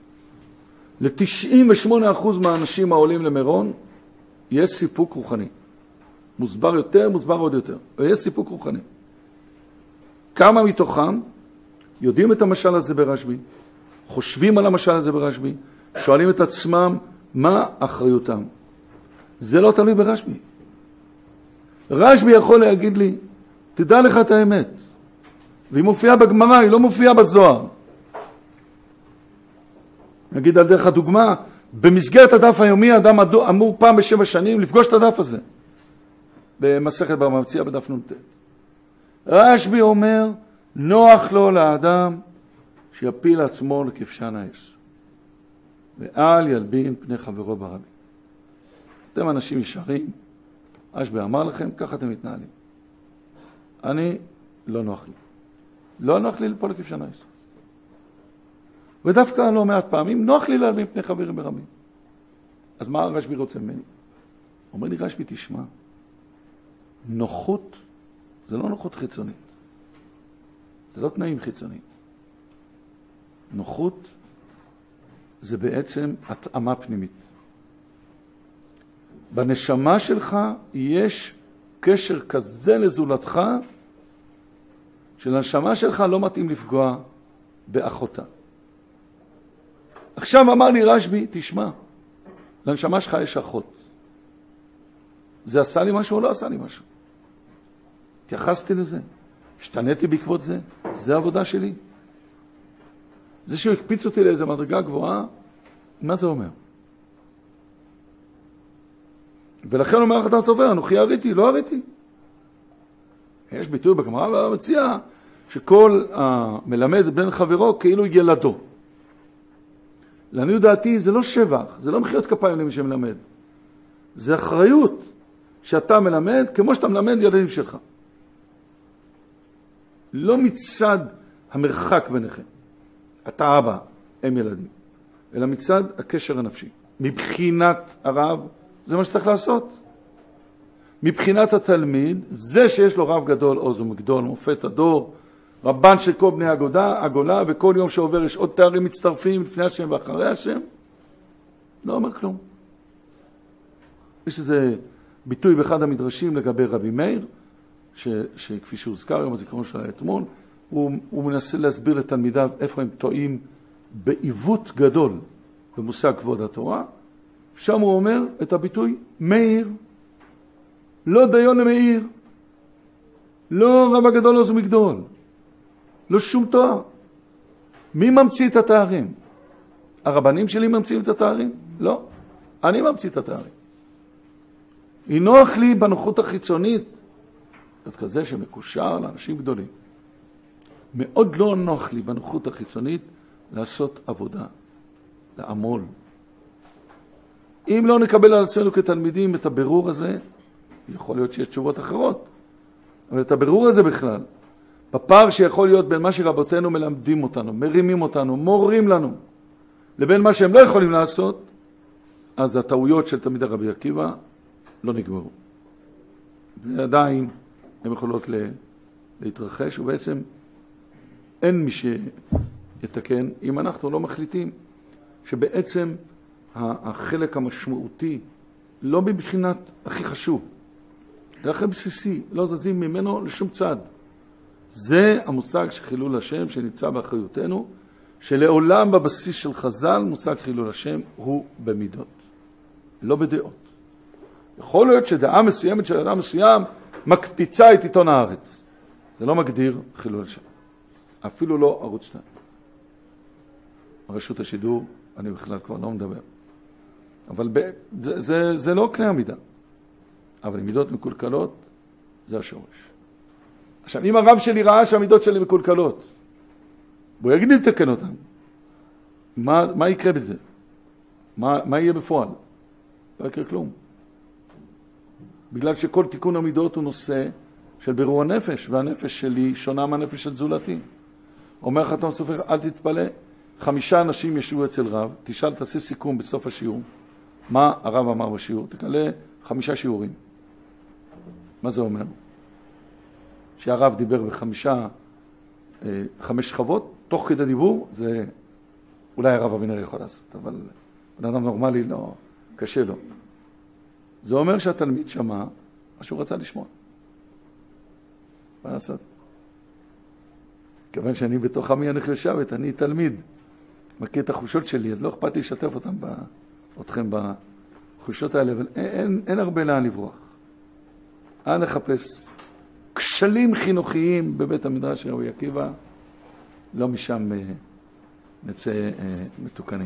ל-98% מהאנשים העולים למירון יש סיפוק רוחני. מוסבר יותר, מוסבר עוד יותר. ויש סיפוק רוחני. כמה מתוכם יודעים את המשל הזה ברשב"י, חושבים על המשל הזה ברשב"י, שואלים את עצמם מה אחריותם. זה לא תלוי ברשב"י. רשב"י יכול להגיד לי, תדע לך את האמת. והיא מופיעה בגמרא, היא לא מופיעה בזוהר. נגיד על דרך הדוגמה, במסגרת הדף היומי, אדם אמור פעם ב7 שנים לפגוש את הדף הזה. במסכת בבא מציעא בדף נ"ט. רשב"י אומר, נוח לו לאדם שיפיל עצמו לכבשן האש. ואל ילבין פני חברו ברבים. אתם אנשים ישרים, רשב"י אמר לכם, ככה אתם מתנהלים. אני, לא נוח לי. לא נוח לי ליפול לכבשן האש. ודווקא לא מעט פעמים, נוח לי להלבין פני חברים ברבים. אז מה רשב"י רוצה ממני? אומר לי רשב"י, תשמע, נוחות זה לא נוחות חיצונית. זה לא תנאים חיצוניים. נוחות זה בעצם התאמה פנימית. בנשמה שלך יש קשר כזה לזולתך, שלנשמה שלך לא מתאים לפגוע באחותה. עכשיו אמר לי רשב"י, תשמע, לנשמה שלך יש אחות. זה עשה לי משהו או לא עשה לי משהו? התייחסתי לזה, השתניתי בעקבות זה, זה העבודה שלי. זה שהוא הקפיץ אותי לאיזו מדרגה גבוהה, מה זה אומר? ולכן אומר החתן סופר, אנוכי הריתי, לא הריתי. יש ביטוי בגמרא והמציע, שכל המלמד בן חברו כאילו ילדו. לעניות דעתי זה לא שבח, זה לא מחיאות כפיים למי שמלמד. זה אחריות שאתה מלמד כמו שאתה מלמד ילדים שלך. לא מצד המרחק ביניכם. אתה אבא, הם ילדים. אלא מצד הקשר הנפשי. מבחינת הרב, זה מה שצריך לעשות. מבחינת התלמיד, זה שיש לו רב גדול, עוז ומגדול, מופת הדור, רבן של כל בני הגולה, וכל יום שעובר יש עוד תארים מצטרפים לפני השם ואחרי השם, לא אומר כלום. יש איזה ביטוי באחד המדרשים לגבי רבי מאיר, שכפי שהוזכר יום הזיכרון שלה אתמול, הוא מנסה להסביר לתלמידיו איפה הם טועים בעיוות גדול במושג כבוד התורה. שם הוא אומר את הביטוי מאיר, לא דיון למאיר, לא רב הגדול עוז ומגדול, לא שום תואר. מי ממציא את התארים? הרבנים שלי ממציאים את התארים? לא, אני ממציא את התארים. היא נוח לי בנוחות החיצונית, את כזה שמקושר לאנשים גדולים. מאוד לא נוח לי בנוחות החיצונית לעשות עבודה, לעמול. אם לא נקבל על עצמנו כתלמידים את הבירור הזה, יכול להיות שיש תשובות אחרות, אבל את הבירור הזה בכלל, בפער שיכול להיות בין מה שרבותינו מלמדים אותנו, מרימים אותנו, מורים לנו, לבין מה שהם לא יכולים לעשות, אז הטעויות של תלמידי רבי עקיבא לא נגמרו. ועדיין הן יכולות להתרחש, ובעצם אין מי שיתקן אם אנחנו לא מחליטים שבעצם החלק המשמעותי, לא מבחינת הכי חשוב, אלא הכי בסיסי, לא זזים ממנו לשום צד. זה המושג של חילול השם שנמצא באחריותנו, שלעולם בבסיס של חז"ל מושג חילול השם הוא במידות, לא בדעות. יכול להיות שדעה מסוימת של אדם מסוים מקפיצה את עיתון הארץ. זה לא מגדיר חילול השם. אפילו לא ערוץ 2. רשות השידור, אני בכלל כבר לא מדבר. אבל זה לא קנה המידה. אבל מידות מקולקלות, זה השורש. עכשיו, אם הרב שלי ראה שהמידות שלי מקולקלות, בוא יגיד לי לתקן אותם. מה יקרה בזה? מה יהיה בפועל? לא יקרה כלום. בגלל שכל תיקון המידות הוא נושא של בירור הנפש, והנפש שלי שונה מהנפש של זולתי. אומר החתן סופר, אל תתפלא, 5 אנשים ישבו אצל רב, תשאל, תעשה סיכום בסוף השיעור, מה הרב אמר בשיעור, תקלה 5 שיעורים. מה זה אומר? שהרב דיבר ב5 שכבות, תוך כדי דיבור, זה אולי הרב אבינר יכול לעשות, אבל בן אדם נורמלי לא, קשה לו. זה אומר שהתלמיד שמע מה שהוא רצה לשמוע. מה לעשות? כיוון שאני בתוך עמי הנחלשבת, אני תלמיד, מכיר את החושות שלי, אז לא אכפת לי לשתף אתכם בחושות האלה, אבל אין הרבה לאן לברוח. אנא נחפש כשלים חינוכיים בבית המדרש של רבי עקיבא, לא משם נצא מתוקנים.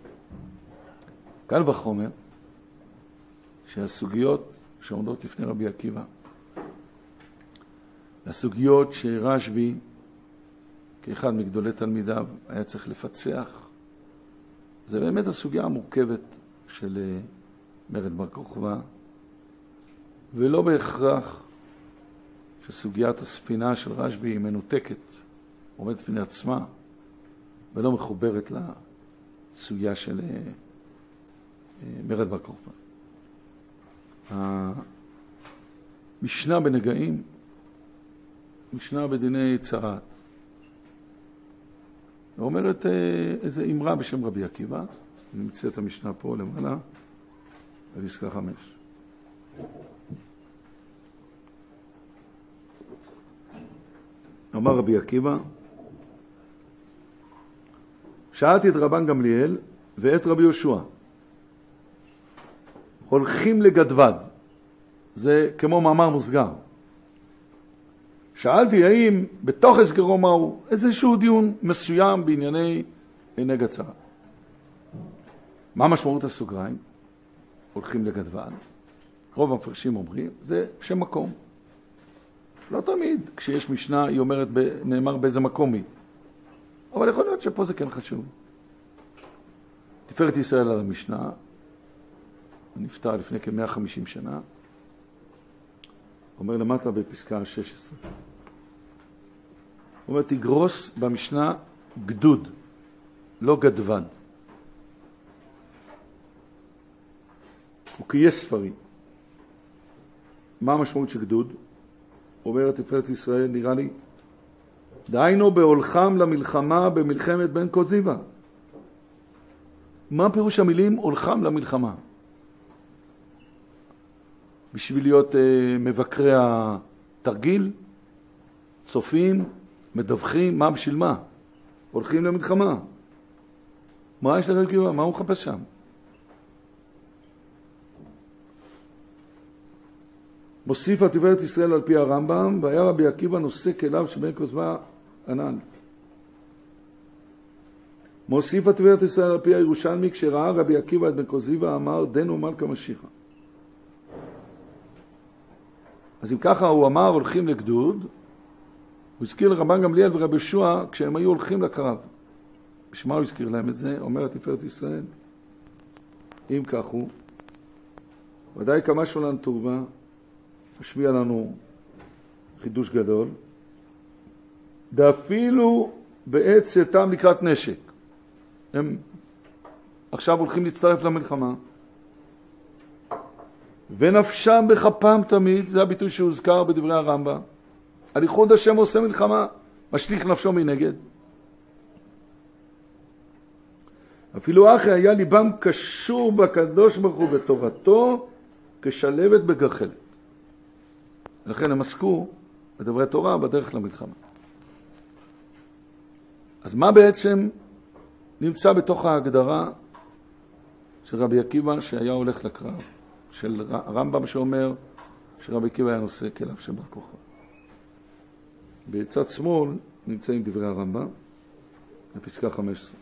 קל וחומר, שהסוגיות שעומדות לפני רבי עקיבא, הסוגיות שרשב"י, כאחד מגדולי תלמידיו, היה צריך לפצח, זה באמת הסוגיה המורכבת של מרד בר כוכבא, ולא בהכרח שסוגיית הספינה של רשב"י היא מנותקת, עומדת בפני עצמה, ולא מחוברת לסוגיה של מרד בר כוכבא. משנה בנגעים, משנה בדיני צרת. אומרת איזו אמרה בשם רבי עקיבא, נמצא את המשנה פה למעלה, בפסקה 5. אמר רבי עקיבא, שאלתי את רבן גמליאל ואת רבי יהושע, הולכים לגדבד, זה כמו מאמר מוסגר. שאלתי האם בתוך הסגרו מהו איזשהו דיון מסוים בענייני נגע צרה. מה משמעות הסוגריים? הולכים לגדבד. רוב המפרשים אומרים, זה שם מקום. לא תמיד כשיש משנה היא אומרת נאמר באיזה מקום היא. אבל יכול להיות שפה זה כן חשוב. תפארת ישראל על המשנה, הוא נפטר לפני כ-150 שנה, אומר למטה בפסקה 16. הוא אומר, תגרוס במשנה גדוד, לא גדבן. הוא קייס ספרים. מה המשמעות של גדוד? אומר תפארת ישראל, נראה לי, דהיינו בהולכם למלחמה במלחמת בן קוזיבה. מה פירוש המילים הולכם למלחמה? בשביל להיות מבקרי התרגיל, צופים, מדווחים, מה בשביל מה? הולכים למלחמה. מה יש לרבי עקיבא? מה הוא מחפש שם? מוסיף תפארת ישראל על פי הרמב"ם, והיה רבי עקיבא נושא כליו שבן קוזיבה ענן. מוסיף תפארת ישראל על פי הירושלמי, כשראה רבי עקיבא את בן קוזיבה אמר, דנו מלכה משיחה. אז אם ככה הוא אמר, הולכים לגדוד, הוא הזכיר לרבן גמליאל ורבי יהושע כשהם היו הולכים לקרב. בשמה הוא הזכיר להם את זה, אומר תפארת ישראל. אם כך הוא, ודאי כמה שלנו טובה, משמיע לנו חידוש גדול, ואפילו בעת צאתם לקראת נשק. הם עכשיו הולכים להצטרף למלחמה, ונפשם בכפם תמיד, זה הביטוי שהוזכר בדברי הרמב"ם, על ייחוד השם עושה מלחמה, משליך נפשו מנגד. אפילו אחרי היה ליבם קשור בקדוש ברוך הוא בתורתו, כשלבת בגחלת. ולכן הם עסקו בדברי תורה בדרך למלחמה. אז מה בעצם נמצא בתוך ההגדרה של רבי עקיבא שהיה הולך לקרב? של הרמב"ם שאומר שרבי עקיבא היה נושא כליו של בר כוכבא. בצד שמאל נמצאים דברי הרמב"ם, בפסקה 15.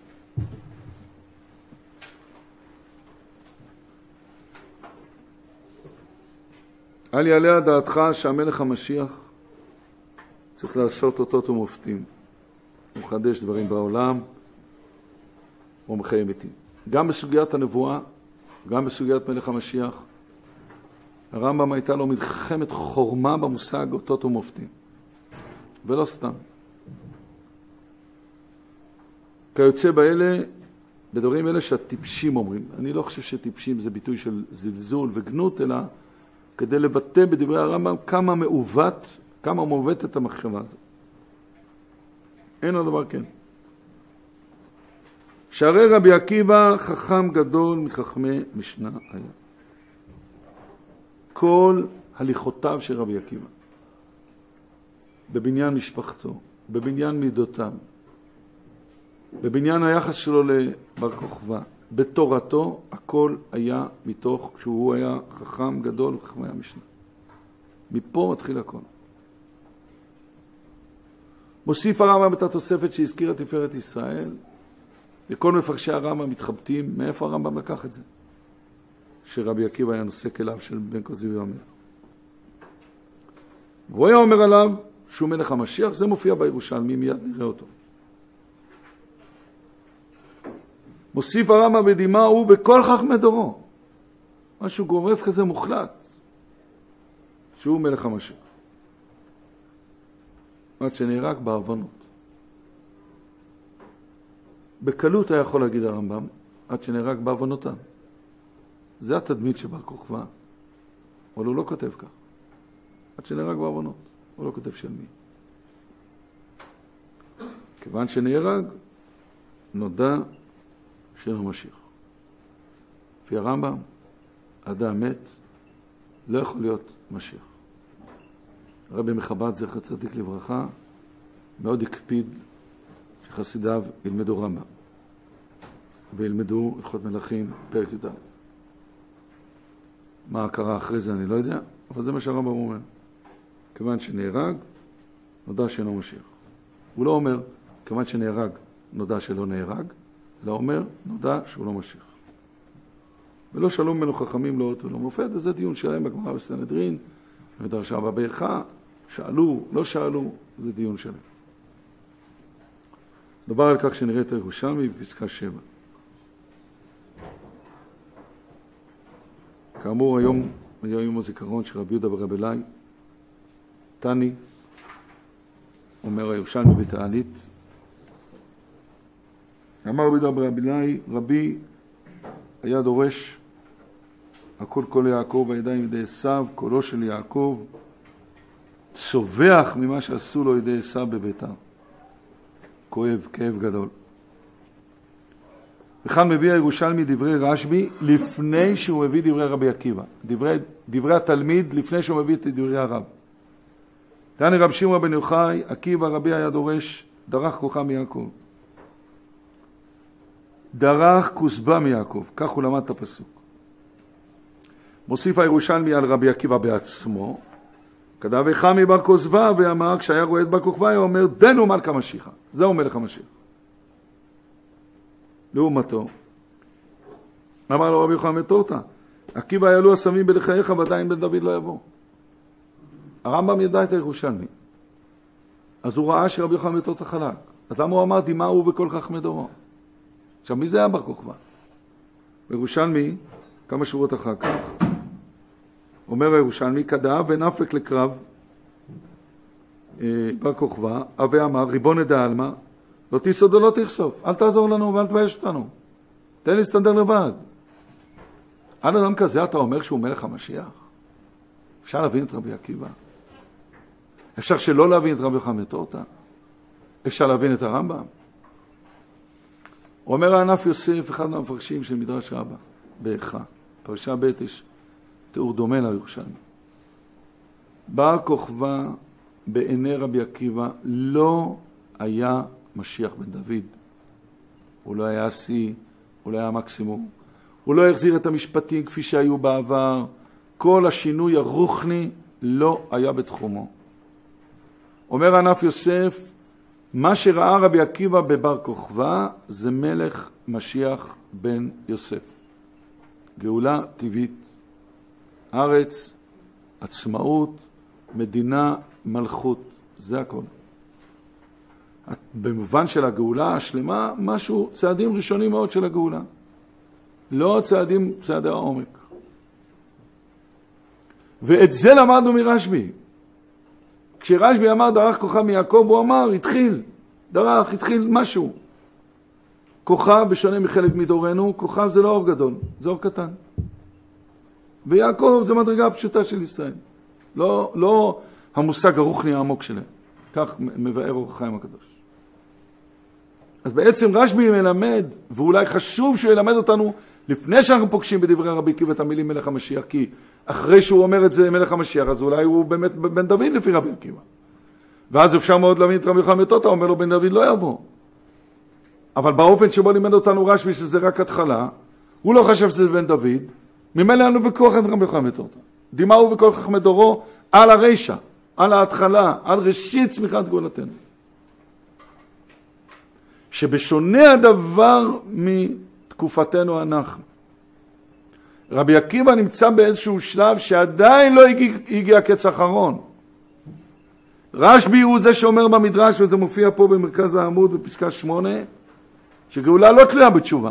אל יעלה על דעתך שהמלך המשיח צריך לעשות אותות ומופתים. הוא מחדש דברים בעולם, הוא מחיה מתים. גם בסוגיית הנבואה, גם בסוגיית מלך המשיח, הרמב"ם הייתה לו מלחמת חורמה במושג אותות ומופתים. ולא סתם. כיוצא באלה, בדברים אלה שהטיפשים אומרים. אני לא חושב שטיפשים זה ביטוי של זלזול וגנות, אלא כדי לבטא בדברי הרמב"ם כמה מעוותת המחשבה הזאת. אין הדבר כן. שהרי רבי עקיבא חכם גדול מחכמי משנה היה. כל הליכותיו של רבי עקיבא, בבניין משפחתו, בבניין מידותיו, בבניין היחס שלו לבר כוכבא, בתורתו, הכל היה מתוך, כשהוא היה חכם גדול וחכמי המשנה. מפה מתחיל הכל. מוסיף הרמב"ם את התוספת שהזכירה תפארת ישראל, וכל מפרשי הרמב"ם מתחבטים, מאיפה הרמב"ם לקח את זה? שרבי עקיבא היה נושא כליו של בן קוזיבה המלך. והוא היה אומר עליו שהוא מלך המשיח, זה מופיע בירושלמי, מיד נראה אותו. מוסיף הרמב"ם בדימה הוא וכל חכמי דורו. משהו גורף כזה מוחלט, שהוא מלך המשיח. עד שנהרג בעוונות. בקלות היה יכול להגיד הרמב"ם, עד שנהרג בעוונותיו. זה התדמית של בר כוכבא, אבל הוא לא כותב כך. עד שנהרג בעוונות. הוא לא כותב של מי. כיוון שנהרג, נודע שאינו משיח. לפי הרמב"ם, אדם מת לא יכול להיות משיח. הרבי מחב"ד זכר צדיק לברכה מאוד הקפיד שחסידיו ילמדו רמב"ם וילמדו הלכות מלכים פרק י"א. מה קרה אחרי זה אני לא יודע, אבל זה מה שהרמב"ם אומר. כיוון שנהרג, נודע שאינו משיח. הוא לא אומר, כיוון שנהרג, נודע שלא נהרג, אלא אומר, נודע שהוא לא משיח. ולא שלום ממנו חכמים לא אות ולא מופת, וזה דיון שלהם בגמרא בסנהדרין, במדרש רבה באיכה, שאלו, לא שאלו, זה דיון שלהם. דובר על כך שנראה את הירושלמי בפסקה 7. כאמור, היום היה יום הזיכרון של רבי יהודה ברבי אליי, תני, אומר הירושלמי בתענית, אמר רבי יהודה ברבי אליי, רבי היה דורש הכל קול יעקב הידיים ידי עשיו, קולו של יעקב צובח ממה שעשו לו ידי עשיו בביתר. כואב, כאב גדול. וכאן מביא הירושלמי דברי רשב"י לפני שהוא מביא דברי רבי עקיבא. דברי התלמיד לפני שהוא מביא את דברי הרב. תעני רב שמעון בן יוחאי, עקיבא רבי היה דורש, דרך כוחה מיעקב. דרך כוסבה מיעקב, כך הוא למד את הפסוק. מוסיף הירושלמי על רבי עקיבא בעצמו, כתב חמי בר כוזבה ואמר, כשהיה רואה את בר כוכבא, הוא אומר, דנו מלכה משיחה. זהו מלך המשיח. לעומתו, אמר לו רבי יוחנן מטורטה, עקיבא היה לו הסמים בלחייך, ועדיין בן דוד לא יבוא. הרמב"ם ידע את הירושלמי. אז הוא ראה שרבי יוחנן מטורטה חלק. אז למה הוא אמר, דמעו בכל חכמי דורו? עכשיו, מי זה היה בר כוכבא? ירושלמי, כמה שורות אחר כך, אומר הירושלמי, כדאב ונפק לקרב בר כוכבא, אבי אמר, ריבון דעלמא, לא תיסוד ולא תחשוף, אל תעזור לנו ואל תבייש אותנו, תן להסתדר לבד. על אדם כזה אתה אומר שהוא מלך המשיח? אפשר להבין את רבי עקיבא? אפשר שלא להבין את רבי יוחנן מטורטה? אפשר להבין את הרמב"ם? אומר הענף יוסף, אחד מהמפרשים של מדרש רבה, באיכה, פרשה ב' יש תיאור דומה לירושלמי. בר כוכבא בעיני רבי עקיבא לא היה משיח בן דוד. הוא לא היה השיא, הוא לא היה מקסימום. הוא לא החזיר את המשפטים כפי שהיו בעבר. כל השינוי הרוחני לא היה בתחומו. אומר ענף יוסף, מה שראה רבי עקיבא בבר כוכבא זה מלך משיח בן יוסף. גאולה טבעית, ארץ, עצמאות, מדינה, מלכות, זה הכל. במובן של הגאולה השלמה, משהו, צעדים ראשונים מאוד של הגאולה. לא צעדי העומק. ואת זה למדנו מרשב"י. כשרשב"י אמר דרך כוחה מיעקב, הוא אמר, התחיל משהו. כוכב, בשונה מחלק מדורנו, כוכב זה לא אור גדול, זה אור קטן. ויעקב זה מדרגה הפשוטה של ישראל. לא המושג הרוחני העמוק שלהם. כך מבאר אור החיים הקדוש. אז בעצם רשב"י מלמד, ואולי חשוב שהוא ילמד אותנו, לפני שאנחנו פוגשים בדברי רבי עקיבא את המילים מלך המשיח, כי אחרי שהוא אומר את זה מלך המשיח, אז אולי הוא באמת בן דוד לפי רבי עקיבא. ואז אפשר מאוד להבין את רבי יוחנן מטורטה, אומר לו בן דוד לא יבוא. אבל באופן שבו לימד אותנו רשב"י שזה רק התחלה, הוא לא חשב שזה בן דוד, ממילא לנו ויכוח עם רבי יוחנן מטורטה. דמעו בכל חכמי דורו על הרשע, על ההתחלה, על ראשית צמיחת גאולתנו. שבשונה הדבר מתקופתנו אנחנו. רבי עקיבא נמצא באיזשהו שלב שעדיין לא הגיע הקץ האחרון. רשב"י הוא זה שאומר במדרש, וזה מופיע פה במרכז העמוד בפסקה 8, שגאולה לא תלויה בתשובה.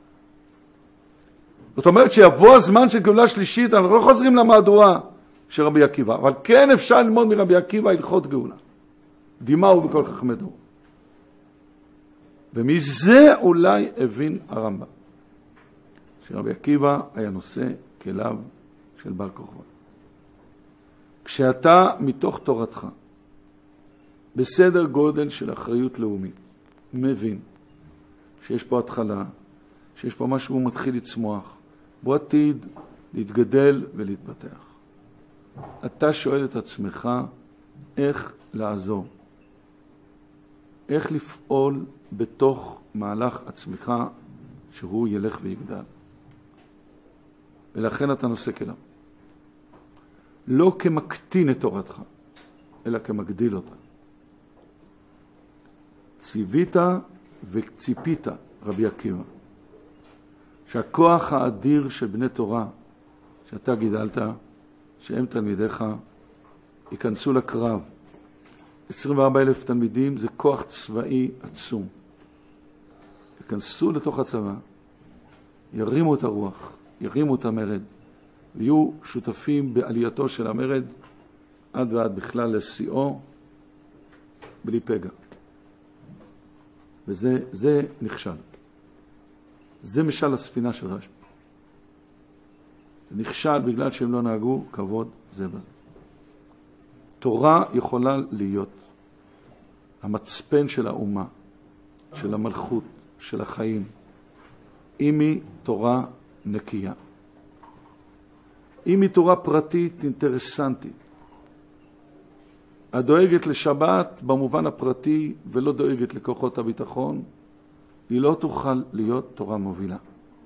זאת אומרת שיבוא הזמן של גאולה שלישית, אנחנו לא חוזרים למהדורה של רבי עקיבא, אבל כן אפשר ללמוד מרבי עקיבא הלכות גאולה. דמעו בכל חכמי דורו. ומזה אולי הבין הרמב"ם, שרבי עקיבא היה נושא כליו של בר כוכבא. כשאתה מתוך תורתך, בסדר גודל של אחריות לאומית, מבין שיש פה התחלה, שיש פה משהו מתחיל לצמוח, בו עתיד להתגדל ולהתפתח. אתה שואל את עצמך איך לעזור, איך לפעול בתוך מהלך הצמיחה שהוא ילך ויגדל. ולכן אתה נוסק אליו. לא כמקטין את תורתך, אלא כמגדיל אותה. ציווית וציפית, רבי עקיבא, שהכוח האדיר של בני תורה, שאתה גידלת, שהם תלמידיך, ייכנסו לקרב. 24,000 תלמידים זה כוח צבאי עצום. ייכנסו לתוך הצבא, ירימו את הרוח, ירימו את המרד, ויהיו שותפים בעלייתו של המרד עד ועד בכלל לשיאו, בלי פגע. וזה נכשל. זה משל הספינה של רש"י. זה נכשל בגלל שהם לא נהגו כבוד זה בזה. תורה יכולה להיות המצפן של האומה, של המלכות, של החיים, אם היא תורה נקייה. אם היא תורה פרטית אינטרסנטית, הדואגת לשבת במובן הפרטי ולא דואגת לכוחות הביטחון, היא לא תוכל להיות תורה מובילה.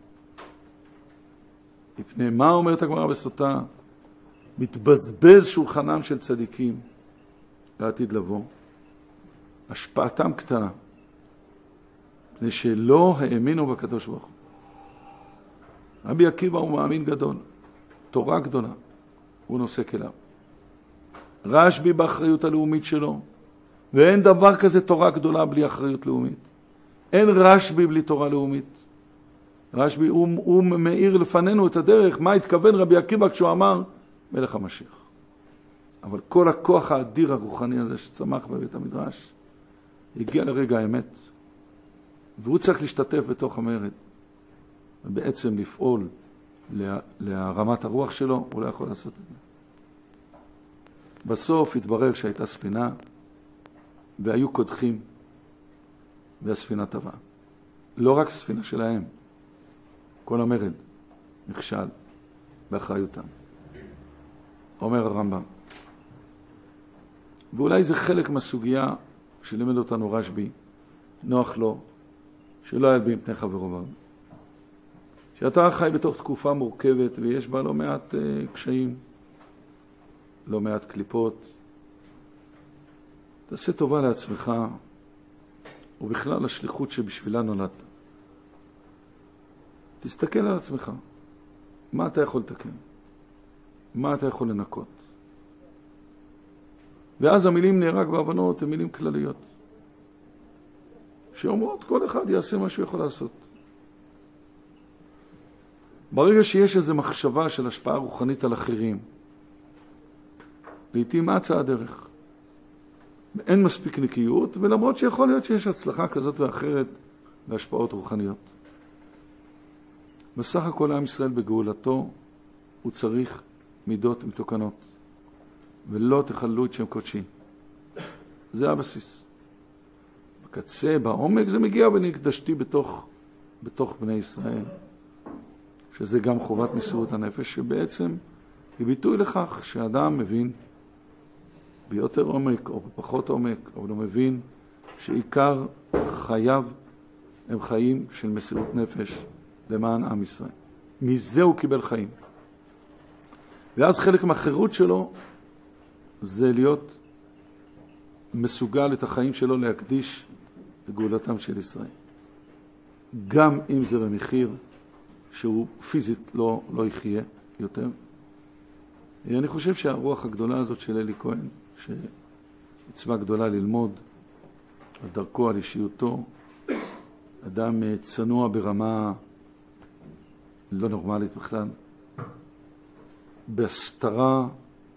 מפני מה אומרת הגמרא בסוטה? מתבזבז שולחנם של צדיקים לעתיד לבוא. השפעתם קטנה, מפני שלא האמינו בקדוש ברוך הוא. רבי עקיבא הוא מאמין גדול, תורה גדולה, הוא נוסק אליו. רשב"י באחריות הלאומית שלו, ואין דבר כזה תורה גדולה בלי אחריות לאומית. אין רשב"י בלי תורה לאומית. רשב"י הוא מאיר לפנינו את הדרך, מה התכוון רבי עקיבא כשהוא אמר מלך המשיח. אבל כל הכוח האדיר הרוחני הזה שצמח בבית המדרש, הגיע לרגע האמת, והוא צריך להשתתף בתוך המרד, ובעצם לפעול להרמת הרוח שלו, הוא לא יכול לעשות את זה. בסוף התברר שהייתה ספינה, והיו קודחים, והספינה טבעה. לא רק ספינה שלהם, כל המרד נכשל באחריותם. אומר הרמב"ם. ואולי זה חלק מהסוגיה שלימד אותנו רשב"י, נוח לו, שלא ילבין פני חברו ברב. שאתה חי בתוך תקופה מורכבת ויש בה לא מעט קשיים, לא מעט קליפות. תעשה טובה לעצמך ובכלל השליחות שבשבילה נולדת. תסתכל על עצמך. מה אתה יכול לתקן? מה אתה יכול לנקות? ואז המילים נהרג בהבנות הן מילים כלליות. שאומרות כל אחד יעשה מה שהוא יכול לעשות. ברגע שיש איזו מחשבה של השפעה רוחנית על אחרים, לעתים מה הצעה הדרך? אין מספיק נקיות, ולמרות שיכול להיות שיש הצלחה כזאת ואחרת בהשפעות רוחניות. בסך הכל עם ישראל בגאולתו הוא צריך מידות מתוקנות, ולא תחללו את שם קודשי. זה הבסיס. בקצה, בעומק, זה מגיע ונקדשתי בתוך בני ישראל, שזה גם חובת מסירות הנפש, שבעצם היא ביטוי לכך שאדם מבין ביותר עומק או בפחות עומק, אבל הוא מבין שעיקר חייו הם חיים של מסירות נפש למען עם ישראל. מזה הוא קיבל חיים. ואז חלק מהחירות שלו זה להיות מסוגל את החיים שלו להקדיש לגאולתם של ישראל. גם אם זה במחיר שהוא פיזית לא יחיה יותר. אני חושב שהרוח הגדולה הזאת של אלי כהן, שמצווה גדולה ללמוד על דרכו, על אישיותו, אדם צנוע ברמה לא נורמלית בכלל, בהסתרה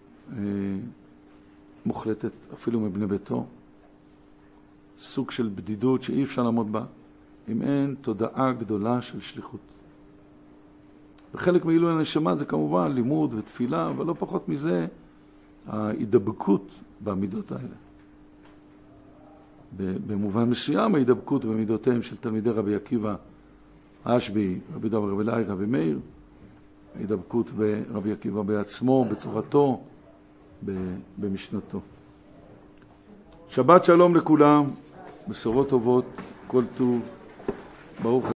מוחלטת אפילו מבני ביתו, סוג של בדידות שאי אפשר לעמוד בה, אם אין תודעה גדולה של שליחות. וחלק מעילוי הנשמה זה כמובן לימוד ותפילה, אבל לא פחות מזה, ההידבקות במידות האלה. במובן מסוים ההידבקות במידותיהם של תלמידי רבי עקיבא, אשבי, רבי דב, רבי אליי, רבי מאיר, ההידבקות ברבי עקיבא בעצמו, בתורתו, במשנתו. שבת שלום לכולם, בשורות טובות, כל טוב, ברוך